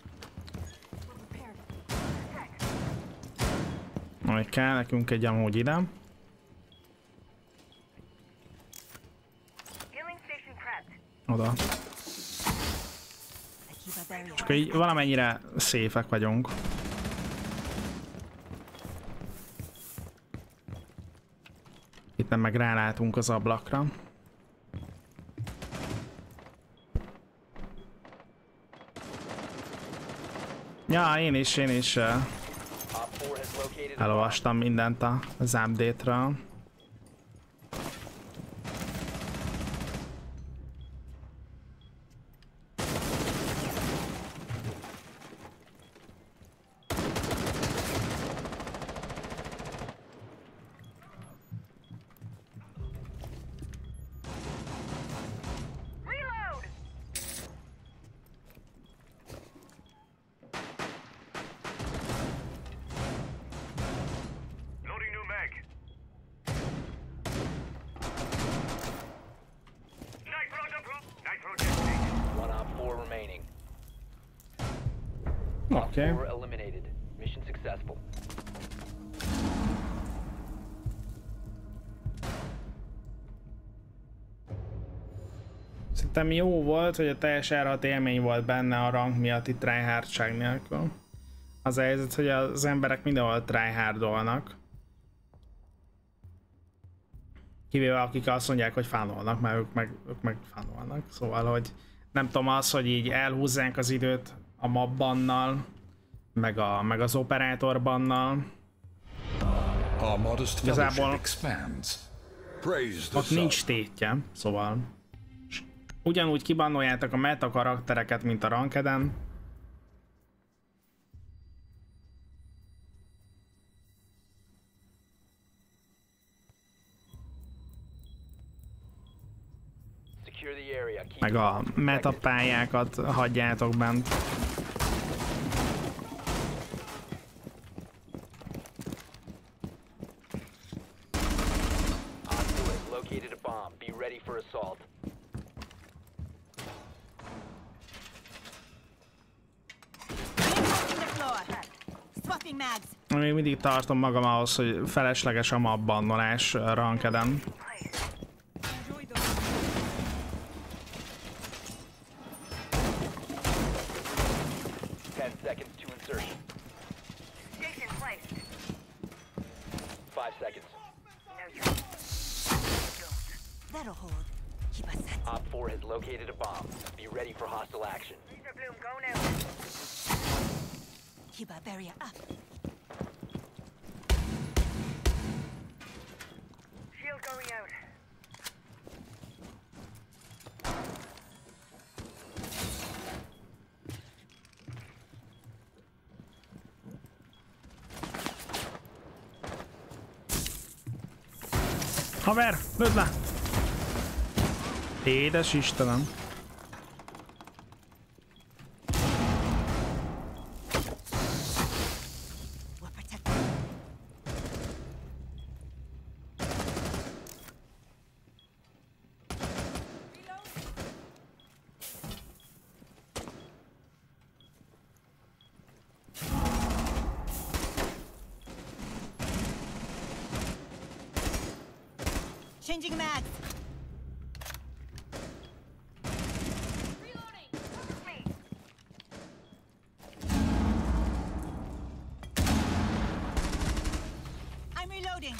Majd kell nekünk egy amúgy ide. Oda. Csak így valamennyire széfek vagyunk. Itt nem meg rálátunk az ablakra. Ja, én is, én is uh, elolvastam mindent az update-ről. Okay. Eliminated. Mission successful. Szerintem jó volt, hogy a teljes elhat élmény volt benne a rank miatt itt tryhardság nélkül. Az a helyzet, hogy az emberek mindenhol tryhardolnak. Kivéve akik azt mondják, hogy fánolnak, mert ők meg, ők meg fánolnak. Szóval, hogy nem tudom, az, hogy így elhúzzánk az időt a mabbannal, meg, a, meg az operátorbannal. Igazából ott nincs tétje, szóval ugyanúgy kibannoljátok a meta karaktereket, mint a rankeden. Meg a meta pályákat hagyjátok bent. Még mindig tartom magam ahhoz, hogy felesleges a map bannolás rankeden. Op four has located a bomb. Be ready for hostile action. Bloom, go now. Keep our barrier up. Shield going out. Haver, lőd le! Édes Istenem! Changing mags. I'm reloading.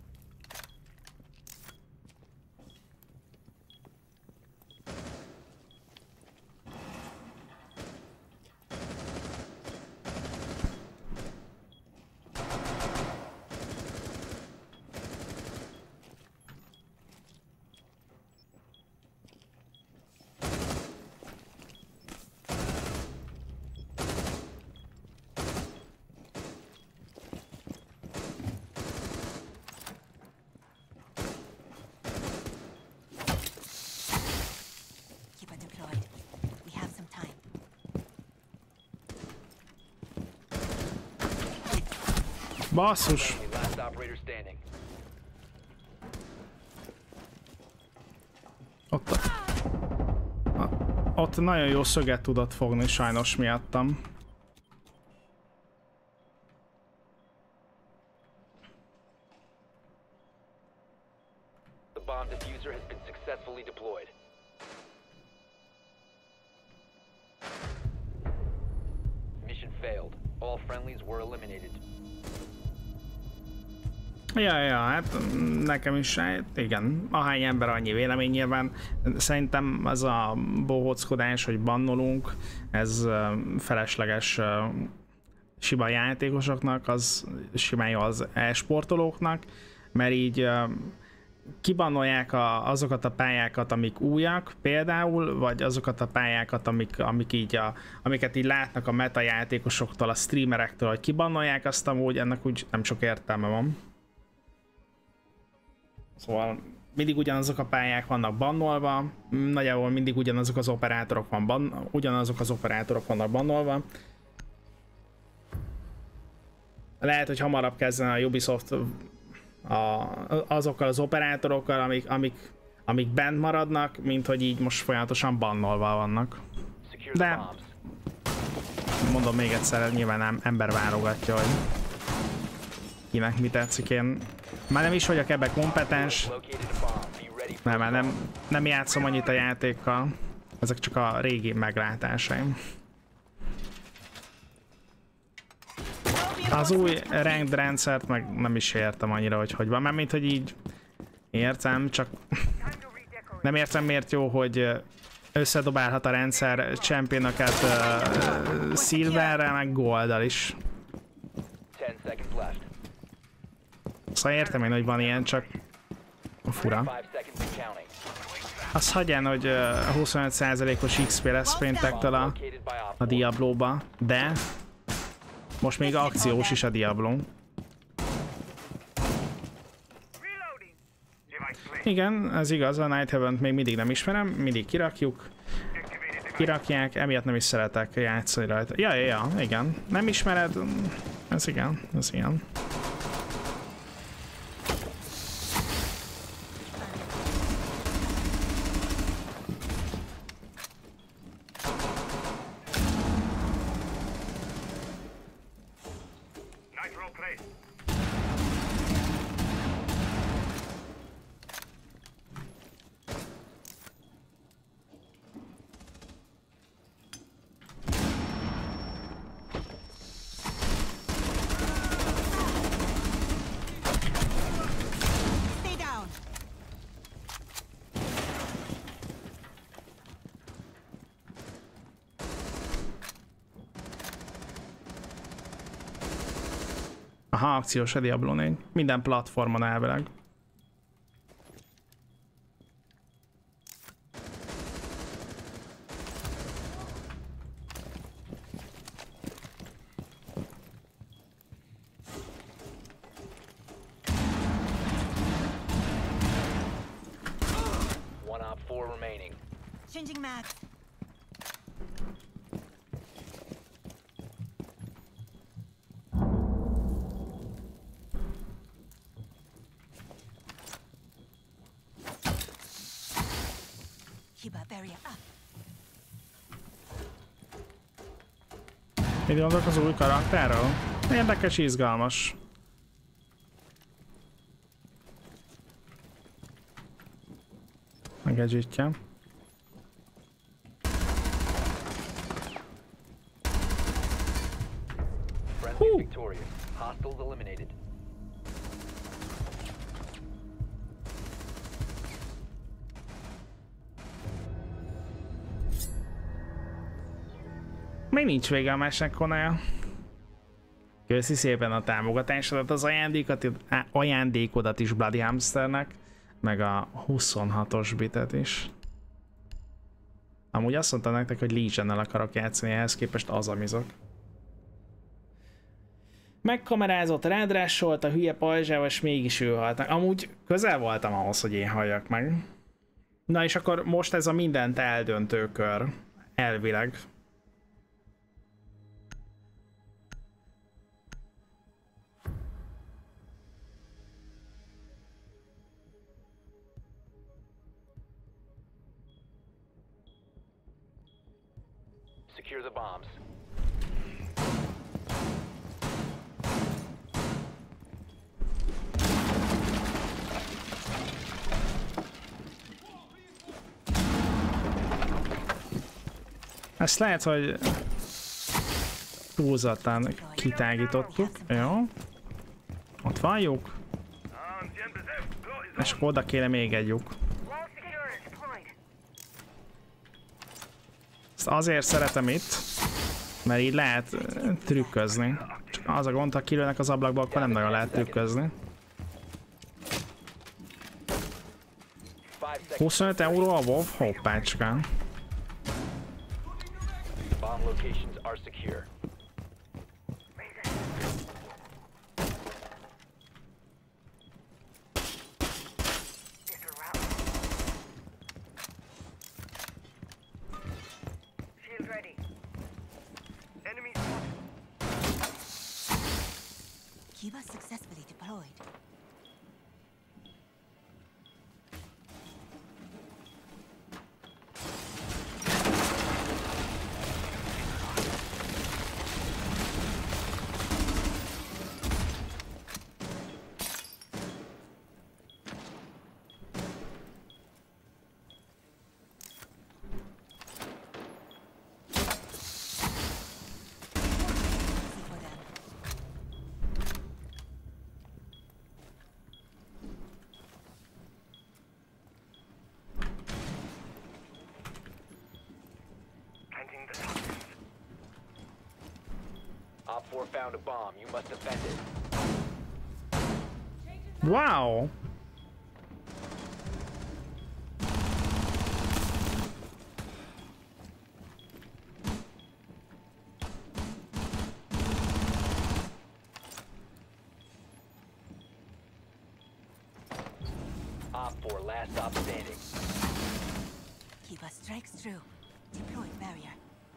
Basszus! Last operator standing. Ott, a, ott nagyon jó szöget tudott fogni sajnos miattam. The bomb diffuser has been successfully deployed. Mission failed. All friendlies were eliminated. Ja, ja, hát nekem is, hát igen, ahány ember annyi vélemény nyilván. Szerintem ez a bohóckodás, hogy bannolunk, ez felesleges sima játékosoknak, az simán jó az e-sportolóknak, mert így kibannolják a, azokat a pályákat, amik újak például, vagy azokat a pályákat, amik, amik így a, amiket így látnak a meta játékosoktól, a streamerektől, hogy kibannolják, azt amúgy ennek úgy nem sok értelme van. Szóval mindig ugyanazok a pályák vannak bannolva, nagyjából mindig ugyanazok az operátorok van ban, ugyanazok az operátorok vannak bannolva. Lehet, hogy hamarabb kezdene a Ubisoft a, azokkal az operátorokkal, amik, amik, amik bent maradnak, mint hogy így most folyamatosan bannolva vannak. De mondom még egyszer, nyilván nem ember válogatja, hogy kinek mi tetszik. Én már nem is vagyok ebbe kompetens, mert már nem, nem játszom annyit a játékkal. Ezek csak a régi meglátásaim. Az új ranked rendszert meg nem is értem annyira, hogy hogy van. Már mint hogy így értem, csak nem értem miért jó, hogy összedobálhat a rendszer championokat uh, silverrel, meg golddal is. Szóval értem én, hogy van ilyen, csak fura. Azt hagyján, hogy uh, huszonöt százalékos iksz pé lesz péntektől a, a Diablo-ba, de most még akciós is a Diablo. Igen, ez igaz, a Night Heaven-t még mindig nem ismerem, mindig kirakjuk. Kirakják, emiatt nem is szeretek játszani rajta. Ja, ja, ja, igen. Nem ismered? Ez igen, ez igen. Aha, akciós a Diablo négy. Minden platformon elvileg. Changing mags. Keep our barrier up. Mit gondolok az új karakterről? Érdekes, izgalmas. Megegyítja. Friendly victorious. Hostiles eliminated. Még nincs vége a másnak, Konaja. Köszi szépen a támogatásodat, az ajándékot, ajándékodat is Bloody Hamsternek, meg a huszonhatos bitet is. Amúgy azt mondtam nektek, hogy Legionnel akarok játszani, ehhez képest azamizok. Megkamerázott, rádrásolt a hülye pajzsával, és mégis ő halt. Amúgy közel voltam ahhoz, hogy én halljak meg. Na és akkor most ez a mindent eldöntő kör. Elvileg. Secure the bombs. Ezt lehet, hogy túlzattan kitágítottuk. Jó. Ott van lyuk. És akkor oda kéne még egy lyuk. Ezt azért szeretem itt, mert így lehet trükközni. Csak az a gond, ha kilőnek az ablakba, akkor nem nagyon lehet trükközni. huszonöt euró a WoW? Hoppácska. Bomb locations are secure. Shield ready. Enemy Kiva successfully deployed. Op four found a bomb. You must defend it. Wow! Op four, last stop standing. Kiva strikes through. Deployed barrier.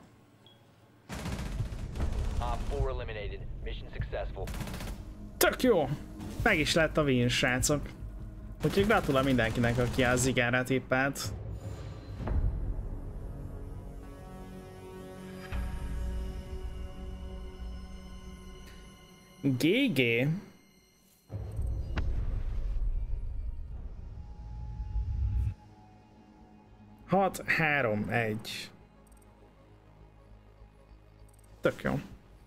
Op four eliminated. Mission successful. Tök jó! Meg is lett a win, srácok. Úgyhogy gratulál mindenkinek, aki a zigárra tippelt. gé gé. hat három egy. Tök jó.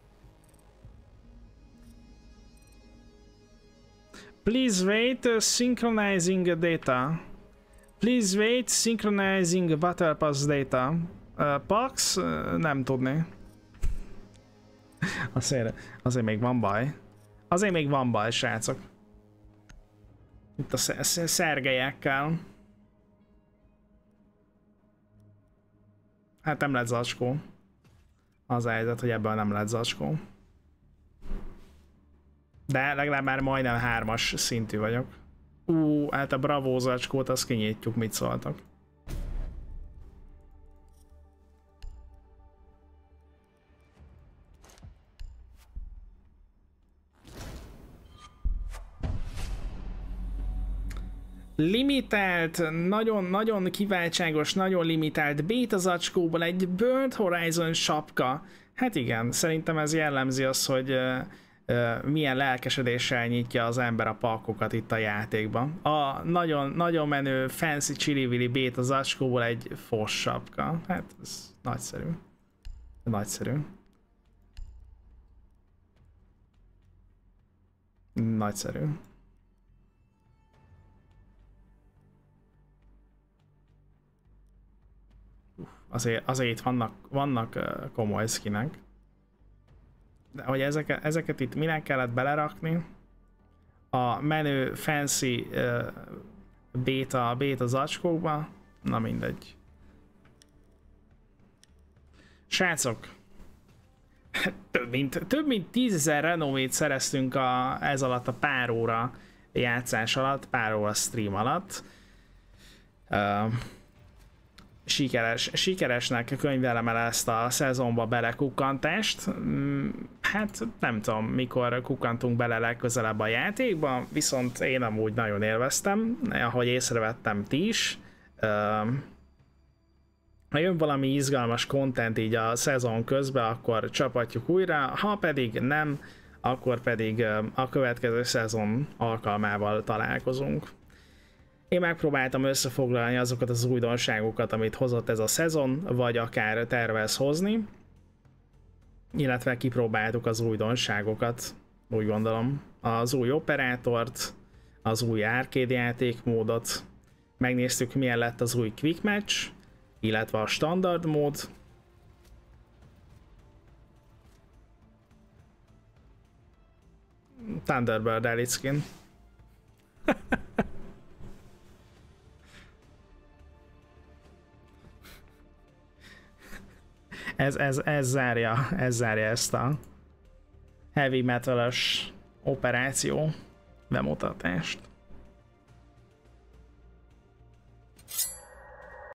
Please wait, uh, synchronizing data. Please wait, synchronizing Battle Pass data. Uh, Pax? Uh, nem tudni. Azért, azért még van baj. Azért még van baj, srácok. Itt a szergelyekkel. Hát nem lett zacskó. Az a helyzet, hogy ebből nem lett zacskó. De legalább már majdnem hármas szintű vagyok. Ú, hát a Bravo zacskót azt kinyitjuk, mit szóltak. limitált, nagyon-nagyon kiváltságos, nagyon limitált beta zacskóból egy Bird Horizon sapka. Hát igen, szerintem ez jellemzi azt, hogy uh, uh, milyen lelkesedéssel nyitja az ember a pakokat itt a játékban. A nagyon, nagyon menő fancy chili-vili beta zacskóból egy fos sapka. Hát ez nagyszerű. Nagyszerű. Nagyszerű. Azért, azért itt vannak, vannak uh, komoly skinek. De hogy ezeket, ezeket itt minek kellett belerakni? A menő fancy uh, beta, beta zacskókba? Na mindegy. Srácok! Több mint, több mint tízezer renomét szereztünk a, ez alatt a pár óra játszás alatt, pár óra stream alatt. Uh, Sikeres, sikeresnek könyvelem el ezt a szezonba belekukkantást. Hát nem tudom, mikor kukkantunk bele legközelebb a játékba, viszont én amúgy nagyon élveztem, ahogy észrevettem ti is. Ha jön valami izgalmas content így a szezon közben, akkor csapatjuk újra, ha pedig nem, akkor pedig a következő szezon alkalmával találkozunk. Én megpróbáltam összefoglalni azokat az újdonságokat, amit hozott ez a szezon, vagy akár tervez hozni, illetve kipróbáltuk az újdonságokat, úgy gondolom. Az új operátort, az új arcade játékmódot, megnéztük milyen lett az új quick match, illetve a standard mód. Thunderbird Elite Skin. Ez, ez, ez, zárja, ez zárja ezt a heavy metal-ös operáció bemutatást.